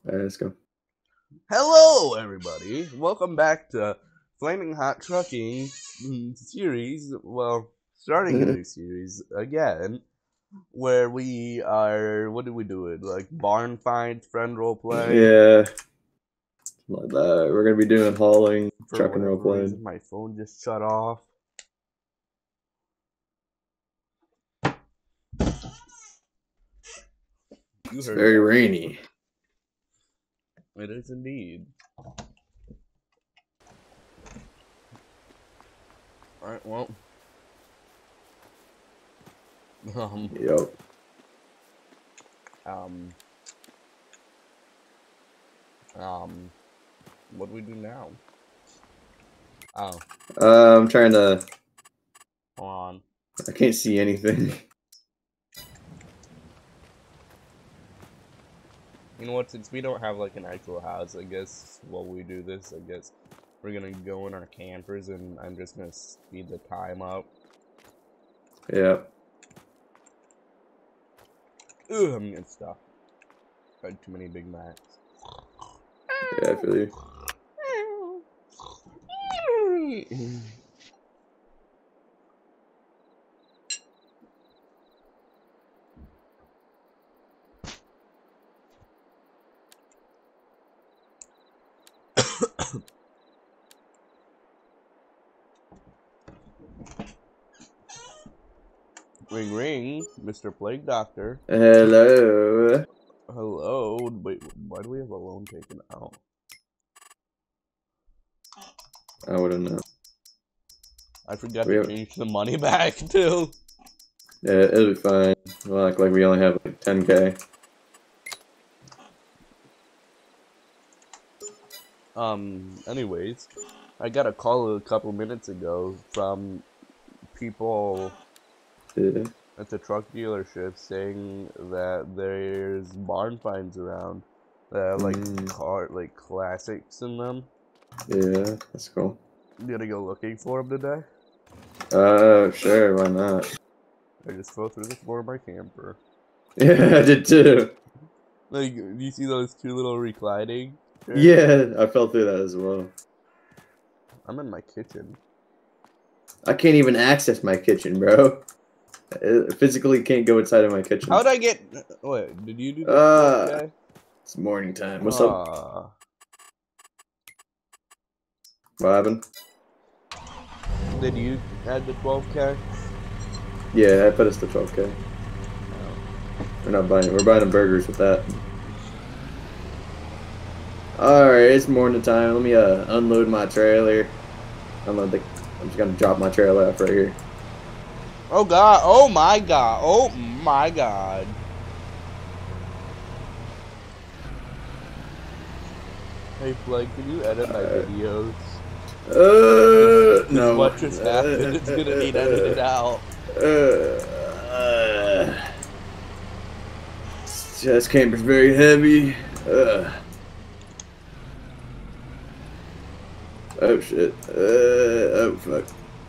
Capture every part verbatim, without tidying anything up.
Alright, let's go. Hello, everybody. Welcome back to Flaming Hot Trucking mm, series. Well, starting a new series again, where we are. What do we do? It like barn find, friend roleplay. Yeah. Like that. We're gonna be doing hauling, For trucking whatever roleplay. reason, my phone just shut off. You It's heard very that. rainy. It is indeed. Alright, well. Um, Yup. um, um, what do we do now? Oh, Uh, I'm trying to. hold on. I can't see anything. You know what, since we don't have like an actual house, I guess while we do this, I guess we're gonna go in our campers and I'm just gonna speed the time up. Yeah. Ugh, I'm getting stuck. Had too many Big Macs. Yeah, I feel you. Ring ring, Mister Plague Doctor. Hello. Hello. Wait, why do we have a loan taken out? I wouldn't know. I forgot We to have... change the money back too. Yeah, it'll be fine. Well, act like we only have like ten K. Um, anyways, I got a call a couple minutes ago from people Yeah. at the truck dealership saying that there's barn finds around that have like Mm. car like classics in them. Yeah, that's cool. You gonna go looking for them today? Uh, sure, why not? I just fell through the floor of my camper. Yeah, I did too. Like, do you see those two little reclining chairs? Yeah, I fell through that as well. I'm in my kitchen. I can't even access my kitchen, bro. I physically can't go inside of my kitchen. How'd I get? Wait, did you do that? Uh, Okay. It's morning time. What's uh, up? What happened? Did you add the twelve K? Yeah, I put us to twelve K. We're not buying it. We're buying the burgers with that. Alright, it's morning time. Let me uh unload my trailer. Unload the. I'm just gonna drop my trailer off right here. Oh god! Oh my god! Oh my god! Hey Flag, can you edit my Uh, videos? Uh, no. What just happened? It's gonna need edited out. Uh, uh, this camper's very heavy. Uh. Oh shit. Uh, oh fuck.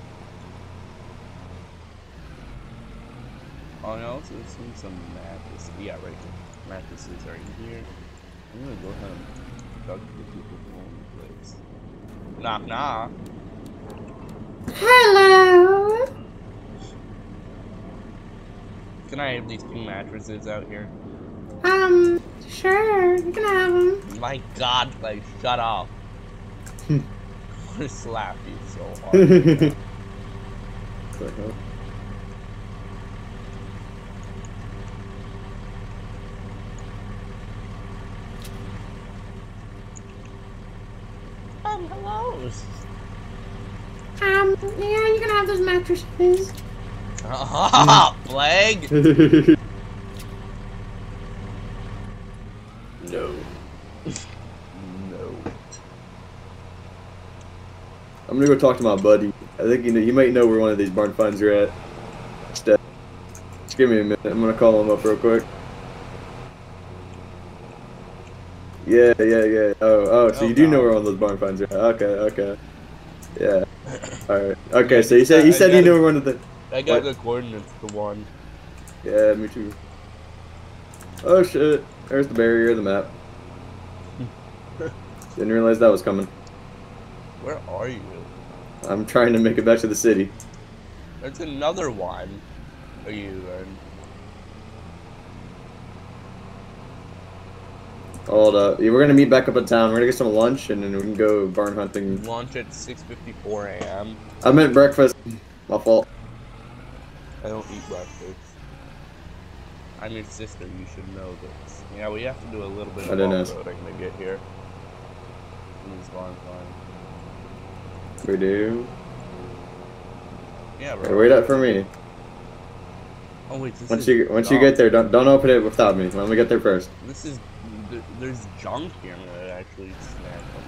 Oh, and I also seen some mattresses. Yeah, right there. Mattresses are in here. I'm gonna go ahead and talk to the people who own the place. Knock knock. Hello. Can I have these two mattresses out here? Um, sure, you can have them. My god, like, shut up. I'm gonna slap you so hard. Um, hello. Um, yeah, you can have those mattresses. Ah, Plague. No. No. I'm gonna go talk to my buddy. I think you know you might know where one of these barn finds are at. Just, uh, just give me a minute. I'm gonna call him up real quick. Yeah, yeah, yeah. Oh, oh. So Oh, you do God. know where one of those barn finds are at? Okay, okay. Yeah. All right. Okay. So you said you I said you got knew it. where one of the. I got What? the coordinates to one. Yeah, me too. Oh shit! There's the barrier, the map. Didn't realize that was coming. Where are you? I'm trying to make it back to the city. There's another one. Are you in? Hold up. Yeah, we're gonna meet back up in town. We're gonna get some lunch and then we can go barn hunting. Lunch at six fifty-four a m I meant breakfast. My fault. I don't eat breakfast. I'm your sister, you should know this. Yeah, we have to do a little bit I of didn't know. off-roading to get here. These barn farms. We do. Yeah, Hey, bro. wait up for me. Oh wait, this Once is you once you junk. get there, don't don't open it without me. Let me get there first. This is there, there's junk here that actually snapped up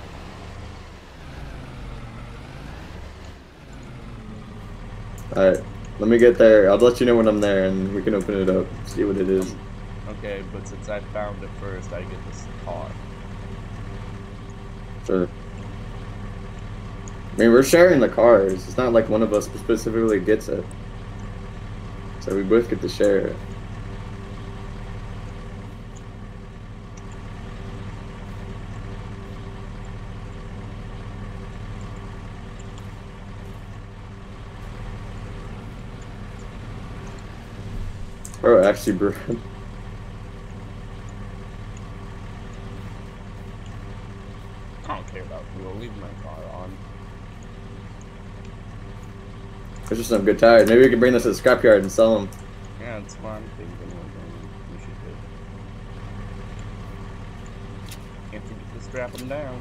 over All right. Let me get there. I'll let you know when I'm there, and we can open it up. See what it is. there. Okay, but since I found it first, I get this car. Sure. I mean, we're sharing the cars. It's not like one of us specifically gets it. So we both get to share it. Bro, actually, bro. I don't care about fuel. Leave my car on. There's just some good tires. Maybe we can bring this to the scrapyard and sell them. Yeah, it's fun. Thinking we should do. Can't forget to strap them down.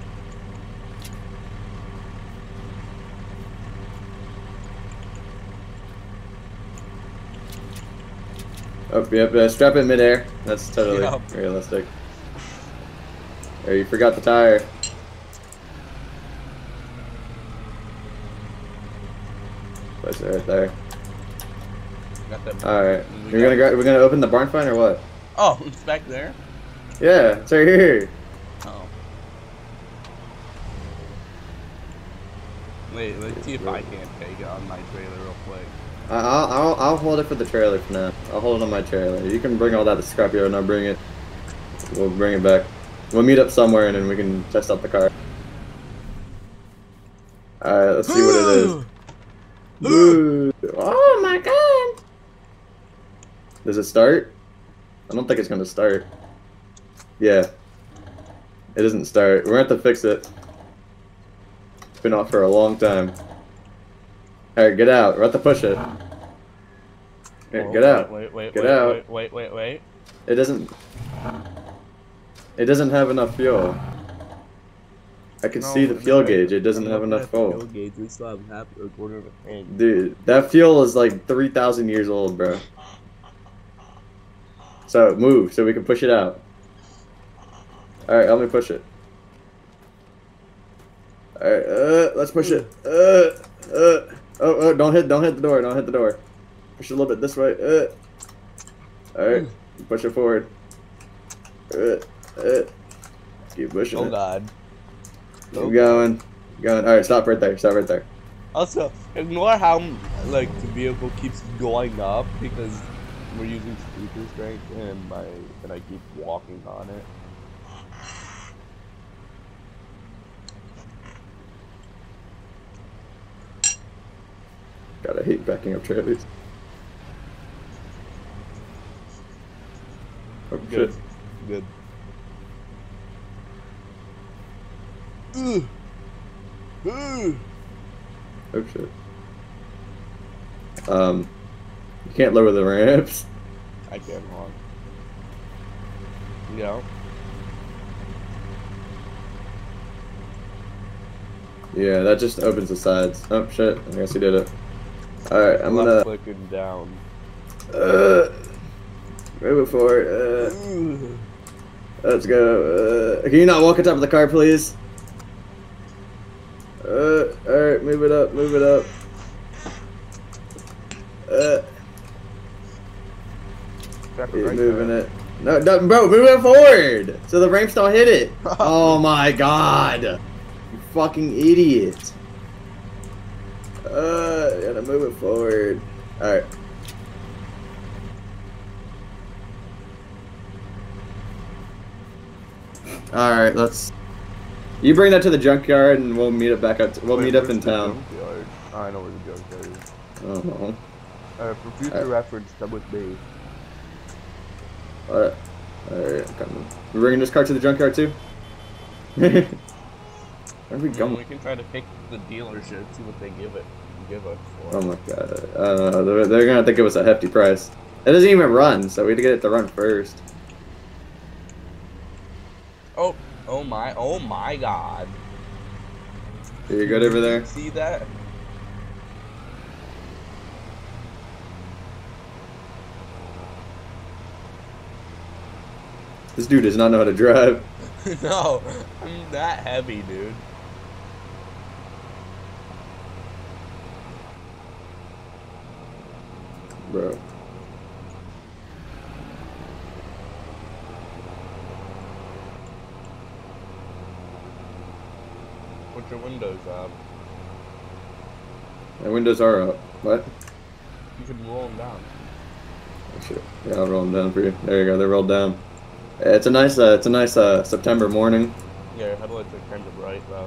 Oh, yep, uh, strap it midair. That's totally Yep. realistic. Or you forgot the tire. Place it right there. Got that. Alright. We You're gonna got- go, we're gonna open the barn find or what? Oh, it's back there. Yeah, it's right here. Oh. Wait, let's see if I can't take it on my trailer real quick. I- I'll, I'll, I'll hold it for the trailer for now. I'll hold it on my trailer. You can bring all that to scrapyard and I'll bring it. We'll bring it back. We'll meet up somewhere and then we can test out the car. Alright, let's see what it is. Ooh. Oh my god! Does it start? I don't think it's gonna start. Yeah. It doesn't start. We're gonna have to fix it. It's been off for a long time. Alright, get out. We're gonna have to push it. Here, Oh, get out. Wait, wait, Get wait, out. wait, wait, wait, wait. It doesn't... It doesn't have enough fuel. I can see the fuel gauge. It doesn't have enough fuel. Fuel gauge. We still have half a quarter of a tank. Dude, that fuel is like three thousand years old, bro. So, move so we can push it out. Alright, help me push it. Alright, uh, let's push it. Uh, uh, oh, oh, don't hit, don't hit the door, don't hit the door. Push it a little bit this way. Uh. Alright, push it forward. Uh, uh. Keep pushing Oh it. god. Keep going. Keep going. Alright, stop right there, stop right there. Also, ignore how like the vehicle keeps going up because we're using super strength and my and I keep walking on it. God, I hate backing up trailers. Oh, Good. shit. Good. Ugh. Ugh. Oh shit. Um, you can't lower the ramps. I can't wrong. Yeah. Yeah, that just opens the sides. Oh shit, I guess he did it. Alright, I'm Left gonna... clicking down. Uh, move it forward. Uh, Ugh. let's go. Uh, can you not walk on top of the car, please? Uh, alright, move it up, move it up. Uh, Strap it he's right moving there. it. No, no, bro, move it forward so the ramps don't hit it. Oh my god. You fucking idiot. Uh, gotta move it forward. Alright. All right, let's. You bring that to the junkyard, and we'll meet up back up. We'll Wait, meet up where's in the town. junkyard? Oh, I know where the junkyard is. I don't know. Uh, for future Alright. reference, come with me. Alright. Alright, I'm coming. We're bringing this car to the junkyard too? Where are we Mm, going? we can try to pick the dealership, see what they give it, give us for. Oh my god. Uh, they're, they're gonna have to give us a hefty price. It doesn't even run, so we have to get it to run first. Oh, oh my, oh my god. Are you good over there? See that? This dude does not know how to drive. No, I'm that heavy, dude. Bro. Put your windows up. My windows are up. What? You can roll them down. Oh, shit. Yeah, I'll roll them down for you. There you go. They're rolled down. It's a nice, uh, it's a nice uh, September morning. Yeah, your headlights are kind of bright though.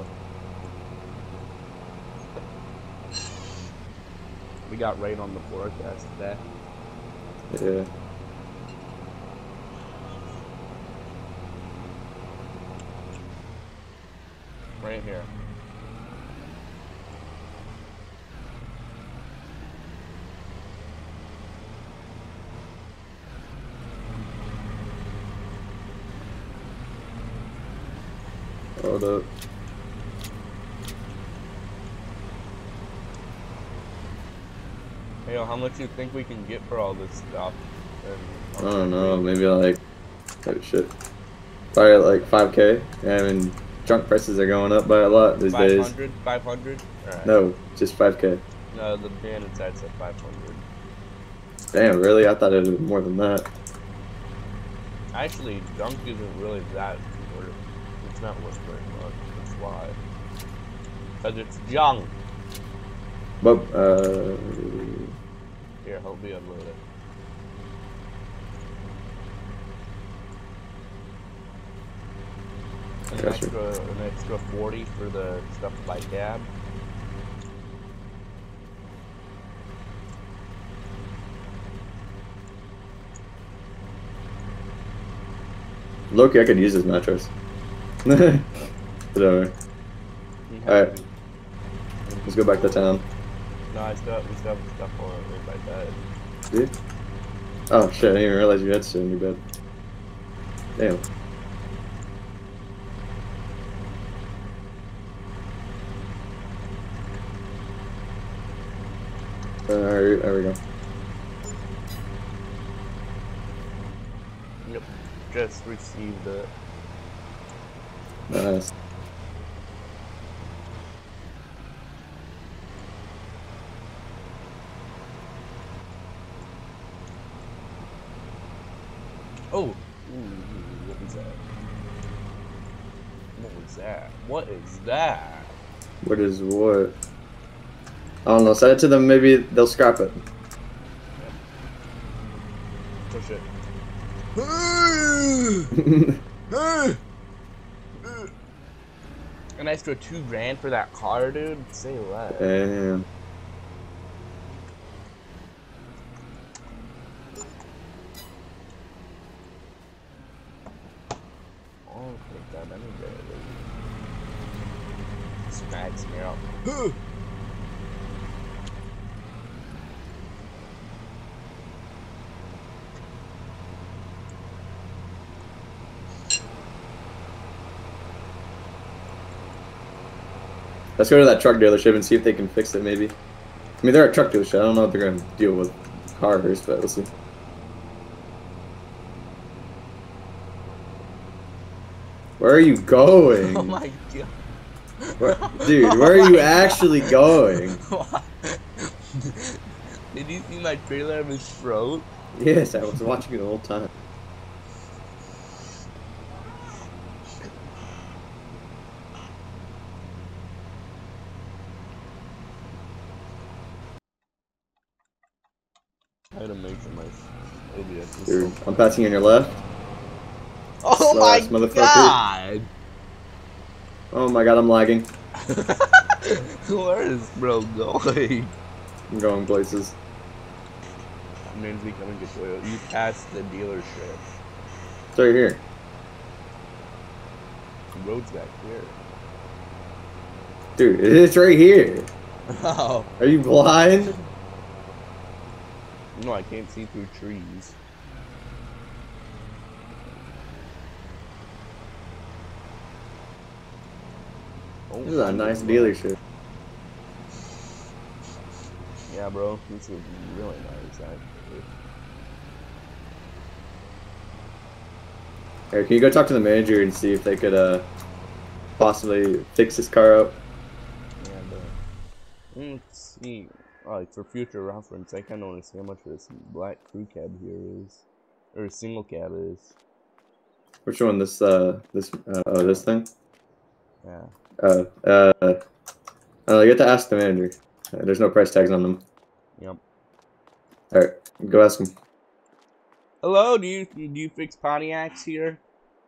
We got rain on the forecast today. Yeah. Right here. Hold up. Hey, yo, how much you think we can get for all this stuff? And I don't know. Maybe like, oh shit. Probably like five K. I mean, junk prices are going up by a lot these days. five hundred? five hundred? Alright. No, just five K. No, the ban inside said five hundred. Damn, really? I thought it was more than that. Actually, junk isn't really that worth. It's not worth very much. That's why. Because it's junk. But, uh... Here, help me unload it. An Gotcha. extra, an extra forty for the stuff by cab. Loki, I could use this mattress. Whatever. You have Alright. to- Let's go back to town. No, I still, we still have stuff on it right by bed. Dude? Oh shit, I didn't even realize you had shit in your bed. Damn. Alright, there we go. Yep. Just received it. Nice. Oh! Ooh, what was that? What was that? What is that? What is what? I don't know, send it to them, maybe they'll scrap it. Push it. An extra two grand for that car, dude? Say what? Damn. I'll take that any day, dude. Smacks me up. Let's go to that truck dealership and see if they can fix it, maybe. I mean, they're a truck dealership. I don't know if they're going to deal with cars, but we'll see. Where are you going? Oh my god. Where, dude, where are you actually going? What? Did you see my trailer of his throat? Yes, I was watching it the whole time. I had to make sure my O B S was Dude, so I'm passing you on your left. Oh slow my ass motherfucker. god! Oh my god, I'm lagging. Where is bro going? I'm going places. Man's becoming a Toyota. You passed the dealership. It's right here. The road's back here. Dude, it's right here. Oh. Are you blind? No, I can't see through trees. Oh, This is a nice dealership. Yeah, bro. This is really nice, actually. Here, can you go talk to the manager and see if they could uh possibly fix this car up? Yeah, but let's see. Like for future reference, I kind of want to see how much this black crew cab here is, or single cab is. Which one? This uh this uh, oh this thing? Yeah. Uh uh. Uh, you have to ask the manager. Uh, there's no price tags on them. Yep. All right, go ask him. Hello, do you do you fix Pontiacs here?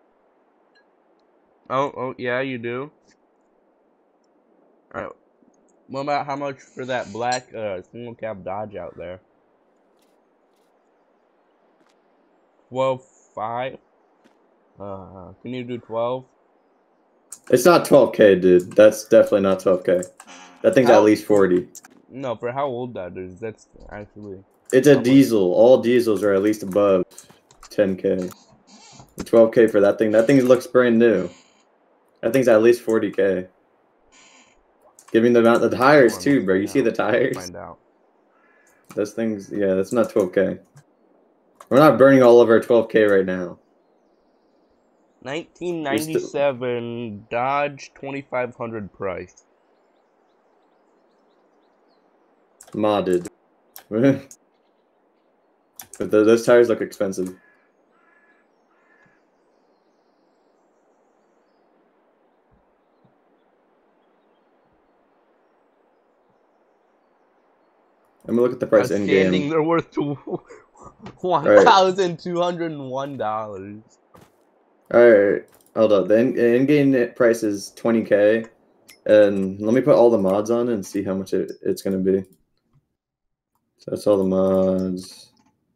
Oh, oh yeah, you do. All right. What about how much for that black uh, single cab Dodge out there? Twelve five. Uh, can you do twelve? It's not twelve K, dude. That's definitely not twelve K. That thing's How? at least forty. No, for how old that is, that's actually. It's a diesel. All diesels are at least above ten K. twelve K for that thing. That thing looks brand new. That thing's at least forty K. Give me the amount of the tires too, bro. You see the tires? Find out. Those things, yeah, that's not twelve K. We're not burning all of our twelve K right now. nineteen ninety-seven Dodge twenty-five hundred price. Modded. But the, those tires look expensive. Let me look at the price in Outstanding, game. they're worth one thousand two hundred one dollars. Alright, hold up. The in, in game price is twenty K. And let me put all the mods on and see how much it, it's going to be. So that's all the mods.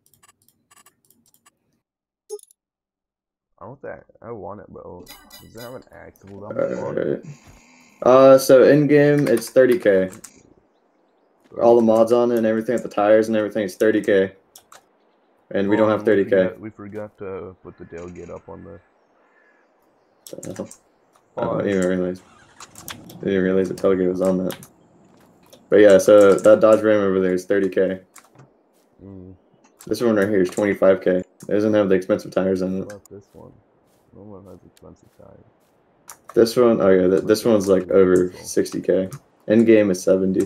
I want that. I want it, bro. Does it have an actual Alright. Uh, so in game, it's thirty K. All the mods on it and everything, the tires and everything, is thirty K. And we don't have thirty K. We forgot, we forgot to put the tailgate up on the. Uh, oh, I didn't even realize. I didn't even realize the tailgate was on that. But yeah, so that Dodge Ram over there is thirty K. Mm. This one right here is twenty-five K. It doesn't have the expensive tires on it. What about this one? No one has expensive tires. This one, oh yeah, th this one's like over sixty K. In game is seventy.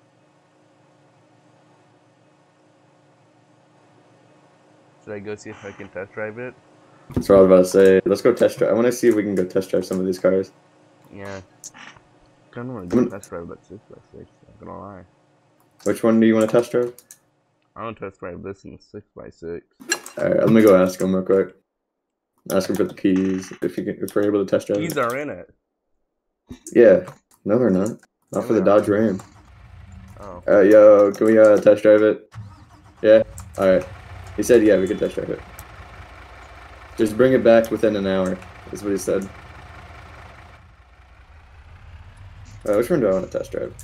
Should I go see if I can test drive it? That's what I was about to say. Let's go test drive. I want to see if we can go test drive some of these cars. Yeah. I kind of want to go test drive that six by six, not gonna lie. Which one do you want to test drive? I want to test drive this in the six by six. Alright, let me go ask him real quick. Ask him for the keys, if you can, if we're able to test drive Keys it. are in it. Yeah. No, they're not. Not for the Dodge Ram. Oh. Uh, yo, can we uh, test drive it? Yeah? Alright. He said, yeah, we can test drive it. Just bring it back within an hour, is what he said. Uh, which one do I want to test drive?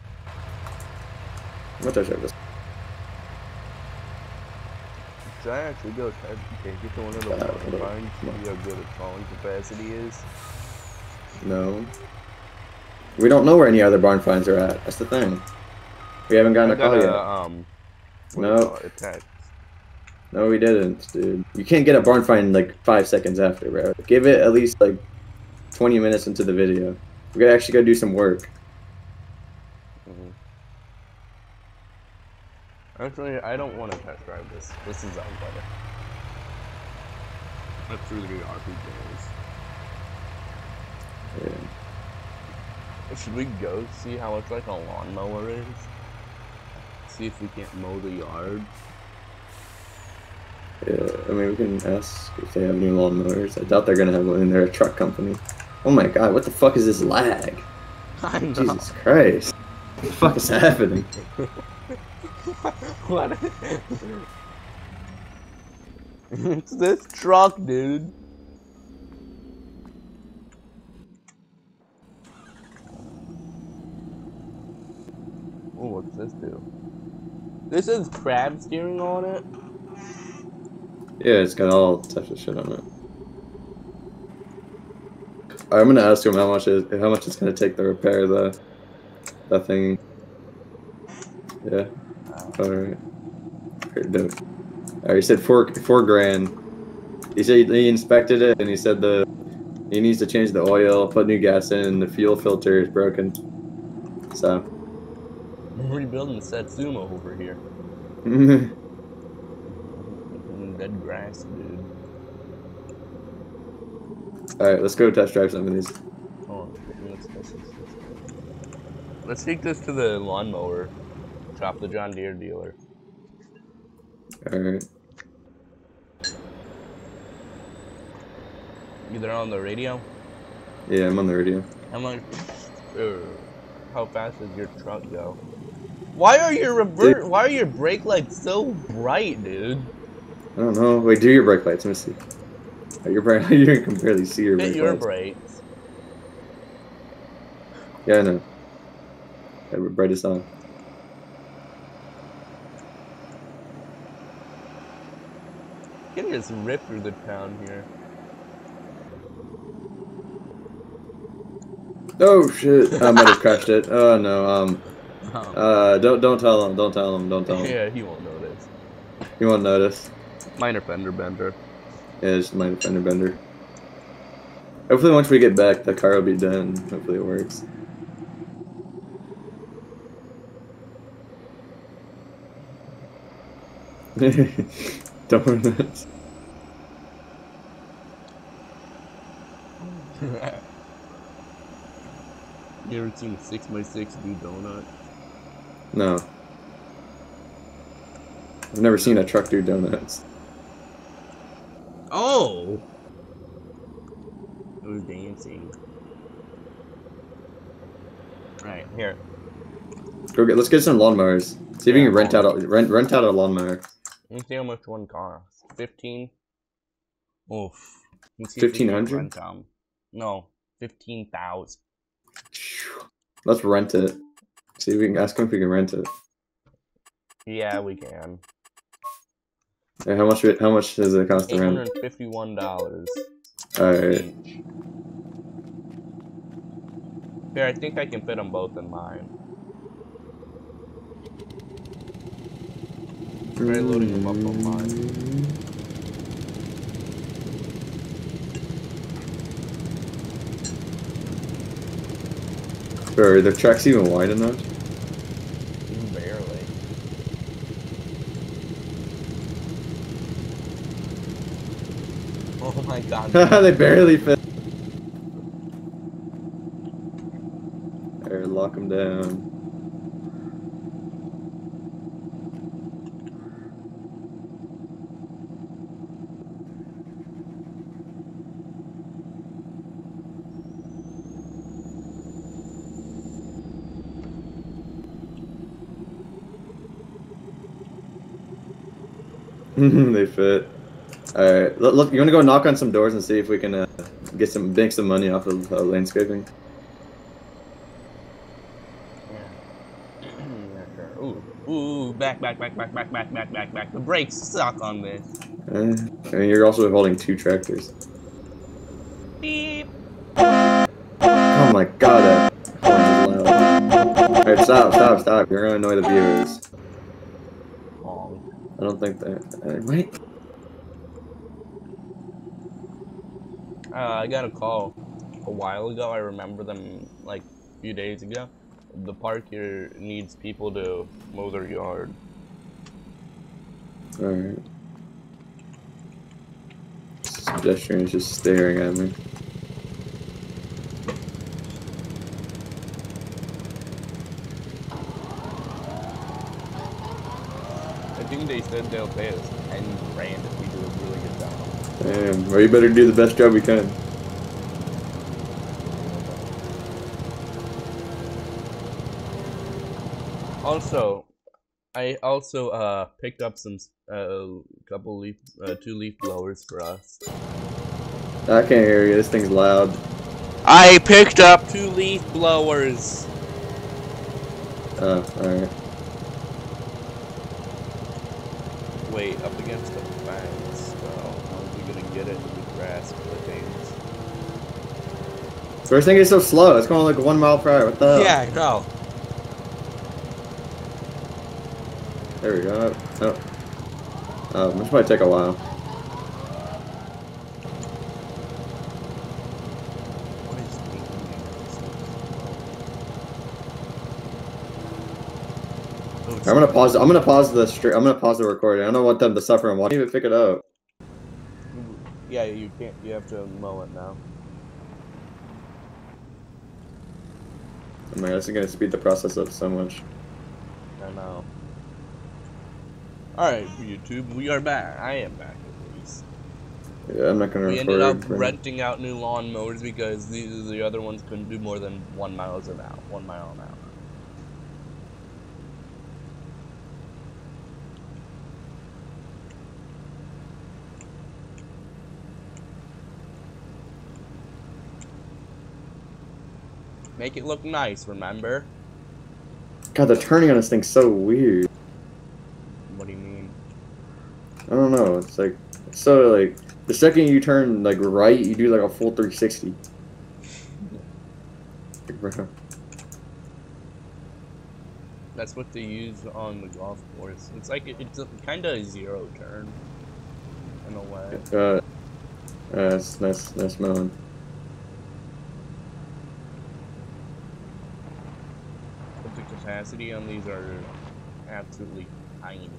I'm going to test drive this. Should I actually go test take it to one of the Uh, uh, mines to see how good its hauling capacity is? No. We don't know where any other barn finds are at. That's the thing. We haven't gotten I a call got yet. a, um, what do No. you call it, a text. No, we didn't, dude. You can't get a barn find like five seconds after, bro. Give it at least like twenty minutes into the video. We gotta actually go do some work. Mm-hmm. Actually, I don't want to test drive this. This is on better. Let's through the R P Gs. Yeah. Should we go see how much like a lawnmower is? See if we can't mow the yard. Yeah, I mean, we can ask if they have new lawnmowers. I doubt they're gonna have one in their truck company. Oh my god, what the fuck is this lag? I know. Jesus Christ. What the fuck is happening? What? It's this truck, dude. Oh, what's this do? This is crab steering on it. Yeah, it's got all types of shit on it. I'm gonna ask him how much is how much it's gonna take to repair the that thing. Yeah. Alright. Alright, he said four four grand. He said he inspected it and he said the he needs to change the oil, put new gas in, and the fuel filter is broken. So I'm rebuilding Satsuma over here. Dead grass, dude. Alright, let's go test drive some of these. Oh, let's, let's, let's, let's take this to the lawnmower shop, the John Deere dealer. Alright. You there on the radio? Yeah, I'm on the radio. How much? Uh, how fast does your truck go? Why are your revert? Why are your brake lights so bright, dude? I don't know. Wait, do your brake lights. Let me see. Oh, your brake. You can barely see your Hit brake your lights. brakes. Yeah, I know. Yeah, we're brightest on. You can just rip through the town here. Oh shit! I might have crashed it. Oh no. Um. Oh. Uh. Don't don't tell him. Don't tell him. Don't tell him. Yeah, he won't notice. He won't notice. Minor fender bender. Yeah, it's my fender bender. Hopefully, once we get back, the car will be done. Hopefully, it works. Donuts. You ever seen a six by six do donut? No. I've never seen a truck do donuts. Oh! It was dancing. Right, here. Go get. Let's get some lawnmowers. See if Yeah, you can rent out a rent rent out a lawnmower. Let's see how much one costs. Fifteen. Oof. Fifteen hundred. No, fifteen thousand. Let's rent it. See if we can ask him if we can rent it. Yeah, we can. Hey, how much? How much does it cost to Eight rent? hundred fifty-one dollars. All right. Each. Here, I think I can fit them both in mine. Try loading them up on mine. Bro, are the tracks even wide enough? Barely. Oh my god. They barely fit. Alright, lock them down. They fit. Alright, look, look, you wanna go knock on some doors and see if we can uh, get some, make some money off of uh, landscaping? Yeah. Yeah, sure. Ooh, ooh, back, back, back, back, back, back, back, back, back. The brakes suck on this. Uh, I mean, you're also holding two tractors. Beep. Oh my god, that horn is loud. Alright, stop, stop, stop. You're gonna annoy the viewers. Long. I don't think that. Uh, wait. Uh, I got a call a while ago. I remember them like a few days ago. The park here needs people to mow their yard. Alright. This pedestrian is just staring at me. I think they said they'll pay us ten grand if we do a really good job. Damn, well, you better do the best job we can. Also, I also uh picked up some uh couple leaf uh, two leaf blowers for us. I can't hear you. This thing's loud. I picked up two leaf blowers. Oh, alright. Wait, up against the fence. Well, how are we gonna get it with the grass clippings? First thing is so slow. It's going like one mile per hour. What the hell? Yeah, I know. There we go. Oh. Oh, this might take a while. What is making I'm gonna pause. I'm gonna pause the stream. I'm gonna pause the recording. I don't want them to suffer and watch. Even pick it up. Yeah, you can't. You have to mow it now. Oh my god, this is gonna speed the process up so much. I know. Alright, YouTube, we are back. I am back at least. Yeah, I'm not gonna We record. ended up for- renting out new lawn mowers because these the other ones couldn't do more than one miles an hour. One mile an hour. Make it look nice, remember? God, the turning on this thing's so weird. What do you mean? I don't know. It's like it's so like the second you turn like right, you do like a full three sixty. Like, bro. That's what they use on the golf course. It's like it's kind of a zero turn in a way. Uh, uh, that's nice, nice melon. But the capacity on these are absolutely tiny.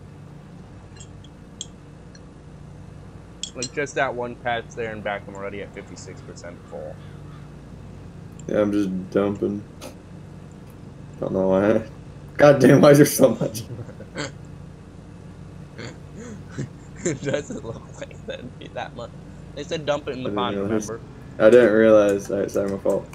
Like just that one patch there and back, I'm already at fifty-six percent full. Yeah, I'm just dumping. Don't know why. God damn, why is there so much? It doesn't look like that'd be that much. They said dump it in the I pond, didn't realize. remember? I didn't realize. Alright, sorry, my fault.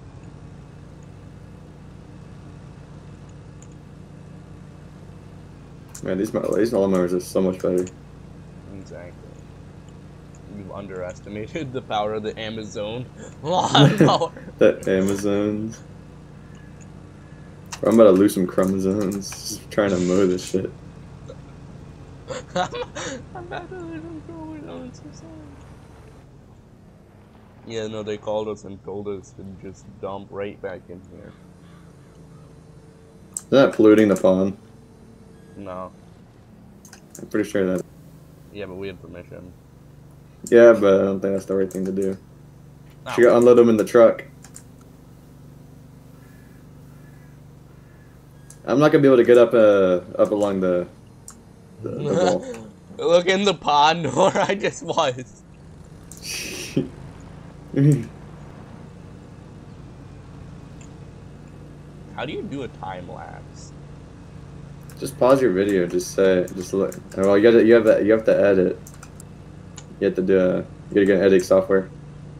Man, these these lawnmowers are so much better. Exactly. You've underestimated the power of the Amazon lawnmower. The Amazons. I'm about to lose some chromosomes just trying to mow this shit. I'm about to lose some chromosomes. So sorry. Yeah, no, they called us and told us to just dump right back in here. Isn't that polluting the pond? No. I'm pretty sure that. Yeah, but we had permission. Yeah, but I don't think that's the right thing to do. No. Should go unload them in the truck. I'm not gonna be able to get up uh up along the the, the wall. Look in the pond where I just was. How do you do a time lapse? Just pause your video. Just say. Just look. Well, you gotta. You have that. You have to edit. You have to do. A, you gotta get editing software.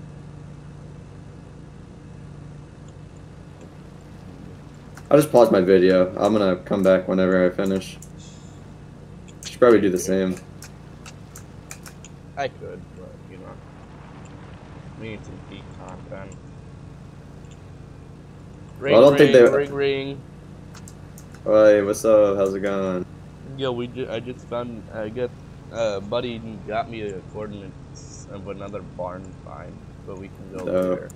I'll just pause my video. I'm gonna come back whenever I finish. Should probably do the same. I could, but you know, we need some peak content. Ring, Well, I don't ring, think they- ring, ring. Hey, what's up? How's it going? Yo, we ju I just found. I got. Uh, buddy got me a coordinates of another barn find, but we can go Oh. there.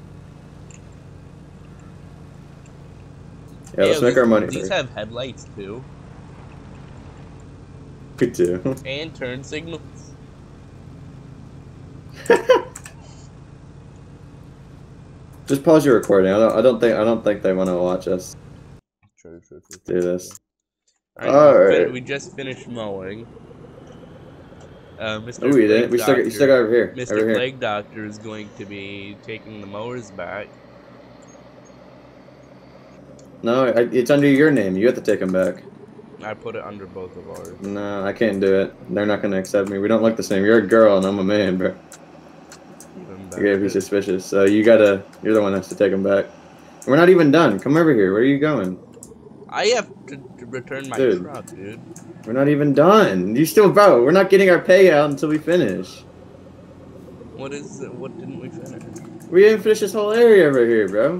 Yeah, let's Hey, make these, our money. These first. have headlights too, We do. and turn signals. Just pause your recording. I don't. I don't think. I don't think they want to watch us True, true, true. do this. Alright, All we, fin- right. we just finished mowing. Uh, Mister Oh, we Plague didn't. We still. Doctor, You still got over here. Mister Over here. Plague Doctor is going to be taking the mowers back. No, I, it's under your name. You have to take them back. I put it under both of ours. No, I can't do it. They're not gonna accept me. We don't look the same. You're a girl and I'm a man, bro. Even You're gonna be better. suspicious. So you gotta. You're the one that has to take them back. We're not even done. Come over here. Where are you going? I have to, to return my Dude. truck, dude. We're not even done. You still, bro. We're not getting our payout until we finish. What is it? What didn't we finish? We didn't finish this whole area over here, bro.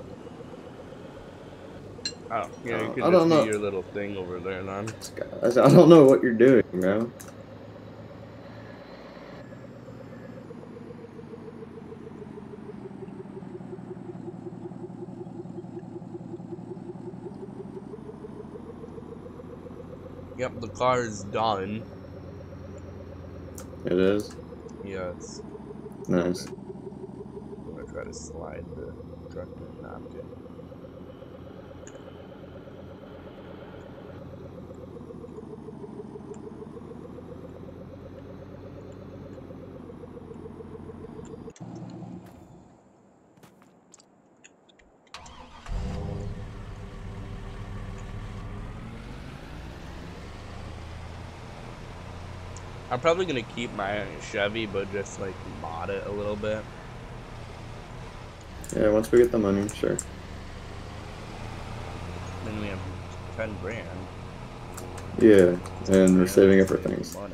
Oh, yeah, you Oh, could I just don't do know. your little thing over there, then. I don't know what you're doing, bro. Yep, the car is done. It is. Yes. Nice. I'm gonna try to slide the truck in. Nah, I'm kidding. I'm probably gonna keep my Chevy, but just like mod it a little bit. Yeah, once we get the money, sure. Then we have ten grand. Yeah, and we're saving it for things. Money.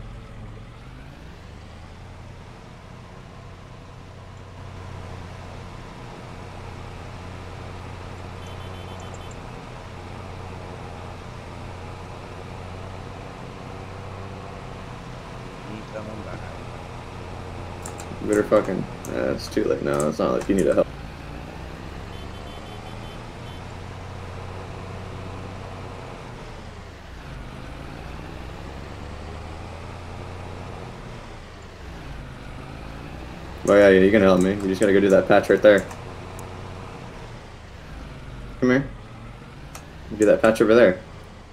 Coming back. You better fucking. Uh, it's too late now. It's not like you need a help. Oh yeah, yeah, you can help me. You just gotta go do that patch right there. Come here. Do that patch over there.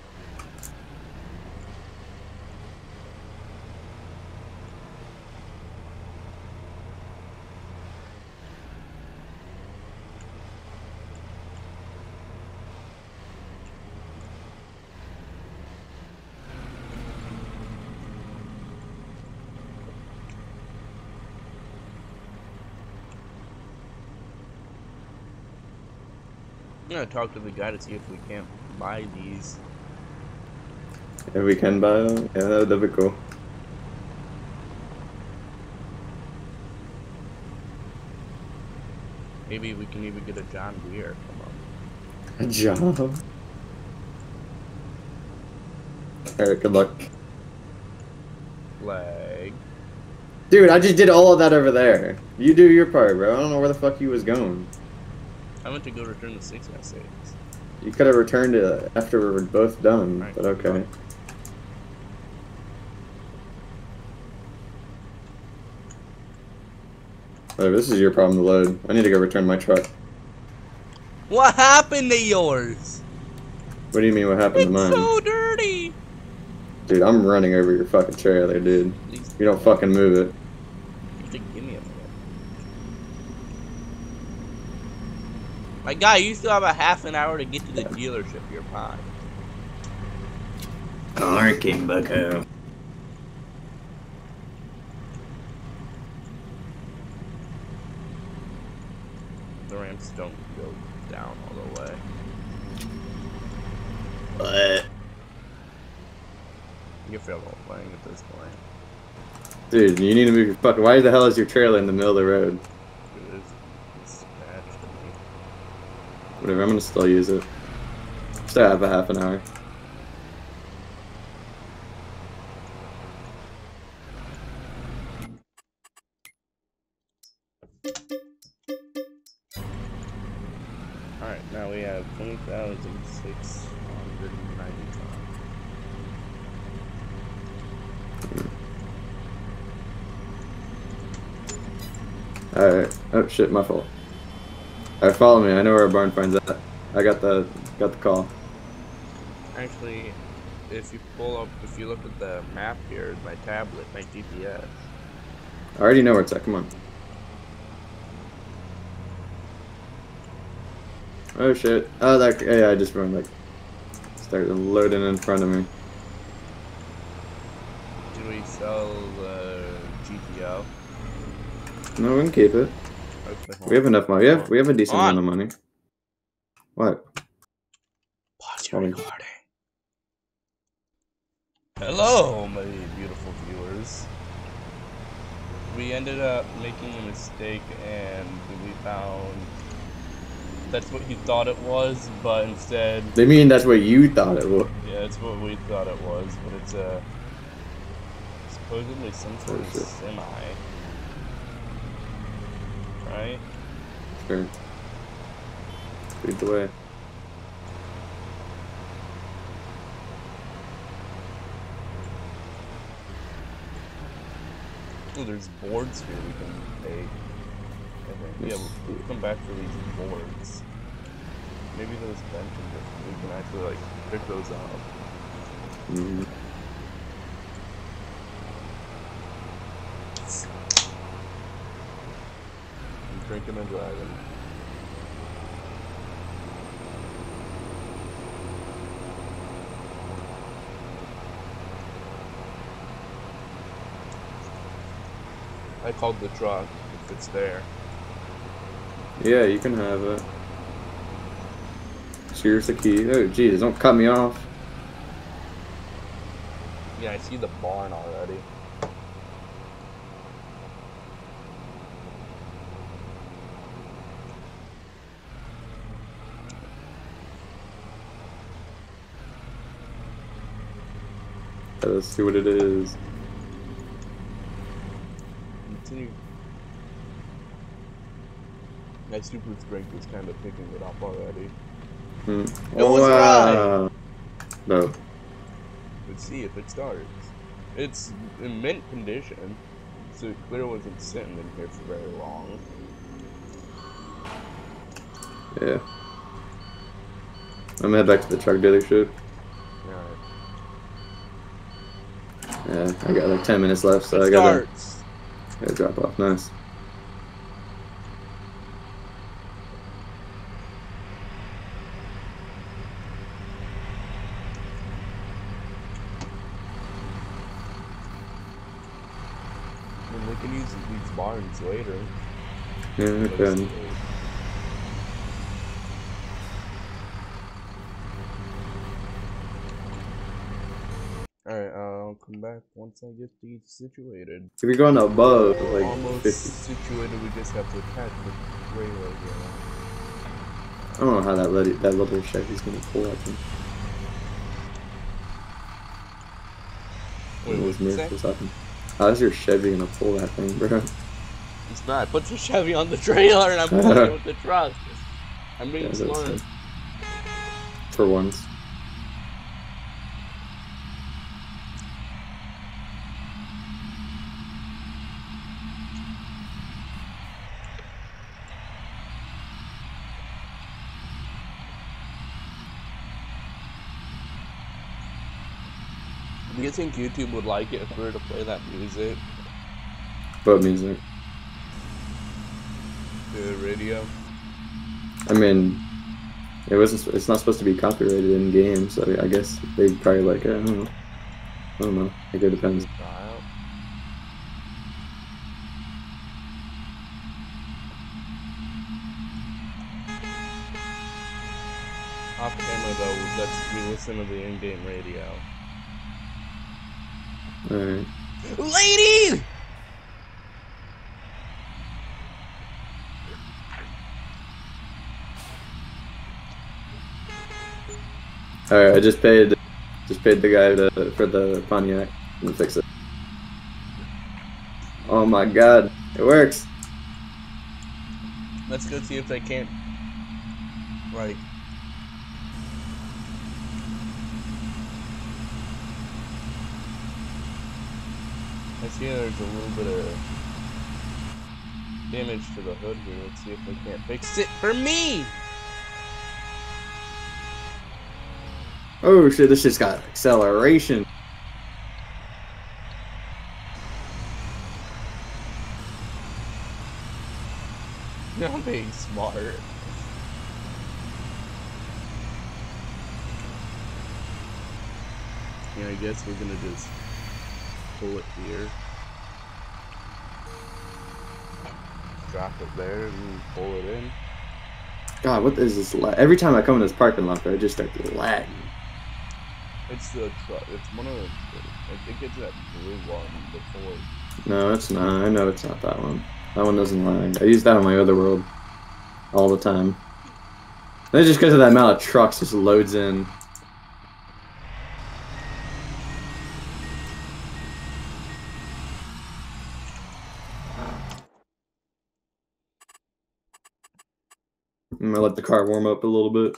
I'm gonna talk to the guy to see if we can't buy these. If we can buy them, yeah, that would be cool. Maybe we can even get a John Deere. Come on. A job. Alright, good luck. Leg. Dude, I just did all of that over there. You do your part, bro. I don't know where the fuck you was going. I went to go return the six S eights. You could have returned it after we were both done, Right. but okay. Whatever, this is your problem to load. I need to go return my truck. What happened to yours? What do you mean what happened It's to mine? so dirty. Dude, I'm running over your fucking trailer, dude. Please, You don't fucking move it. you have to give me a minute. My guy, you still have a half an hour to get to the dealership. You're fine. Alright, bucko. The ramps don't go down all the way. What? You feel like playing at this point. Dude, you need to move your fucking. Why the hell is your trailer in the middle of the road? It is it's attached to me. Whatever, I'm gonna still use it. Still have a half an hour. Alright, now we have twenty thousand six hundred ninety-five. Alright. Oh shit, my fault. Alright, follow me. I know where our barn finds at. I got the got the call. Actually, if you pull up, if you look at the map here, my tablet, my G P S. I already know where it's at. Come on. Oh shit. Oh, that. Yeah, I just ruined like Start loading in front of me. Do we sell the G T O? No, we can keep it. Okay, We have enough money. We have we have a decent On. amount of money. What? Pause your your recording. Hello, my beautiful viewers. We ended up making a mistake and we found that's what he thought it was, but instead... They mean that's what you thought it was. Yeah, it's what we thought it was, but it's a... Uh, supposedly some sort Oh, of shit. semi. Right? Sure. Lead the way. Oh, there's boards here we can take. I think. Yeah, we'll, we'll come back for these boards. Maybe those benches, we can actually like pick those up. Mm-hmm. I'm drinking and driving. I called the truck if it's there. Yeah, you can have it. Here's the key. Oh, jeez, don't cut me off. Yeah, I see the barn already. Let's see what it is. Continue. My super strength is kind of picking it up already. Hmm. It was wow. No. Let's see if it starts. It's in mint condition, so it clearly wasn't sitting in here for very long. Yeah. I'm gonna head back to the truck dealership. Alright. Yeah, I got like ten minutes left, so it I gotta, starts. gotta drop off. Nice. I mean, we can use these barns later. Yeah, I can. Alright, I'll come back once I get these situated. If you're going above, like Almost fifty. situated, we just have to attach the trailer here. I don't know how that little, that little Chevy's gonna pull that thing. Wait, what'd you say? What's happening? How's your Chevy gonna pull that thing, bro? It's not. Put the Chevy on the trailer and I'm pulling it with the truck. I'm being Yeah, that's smart. it. For once. Do you think YouTube would like it if we were to play that music? What music? The radio? I mean, it wasn't. It's not supposed to be copyrighted in game, so I guess they probably like it. I don't know. I don't know. I guess it depends. Off camera though, let's we listen to the in-game radio. Alright. Lady! Alright, I just paid just paid the guy to, for the Pontiac and fix it. Oh my god, it works! Let's go see if they can't like I see there's a little bit of damage to the hood here. Let's see if they can't fix it for me! Oh shit, this shit's got acceleration. I'm being smart. Yeah, I guess we're gonna just pull it here. Drop it there and pull it in. God, what is this? La Every time I come in this parking lot, I just start lagging. It's the truck. It's one of the. I think it's that blue one before. No, it's not. I know it's not that one. That one doesn't lag. I use that on my other world all the time. That's just because of that amount of trucks just loads in. I'm gonna let the car warm up a little bit.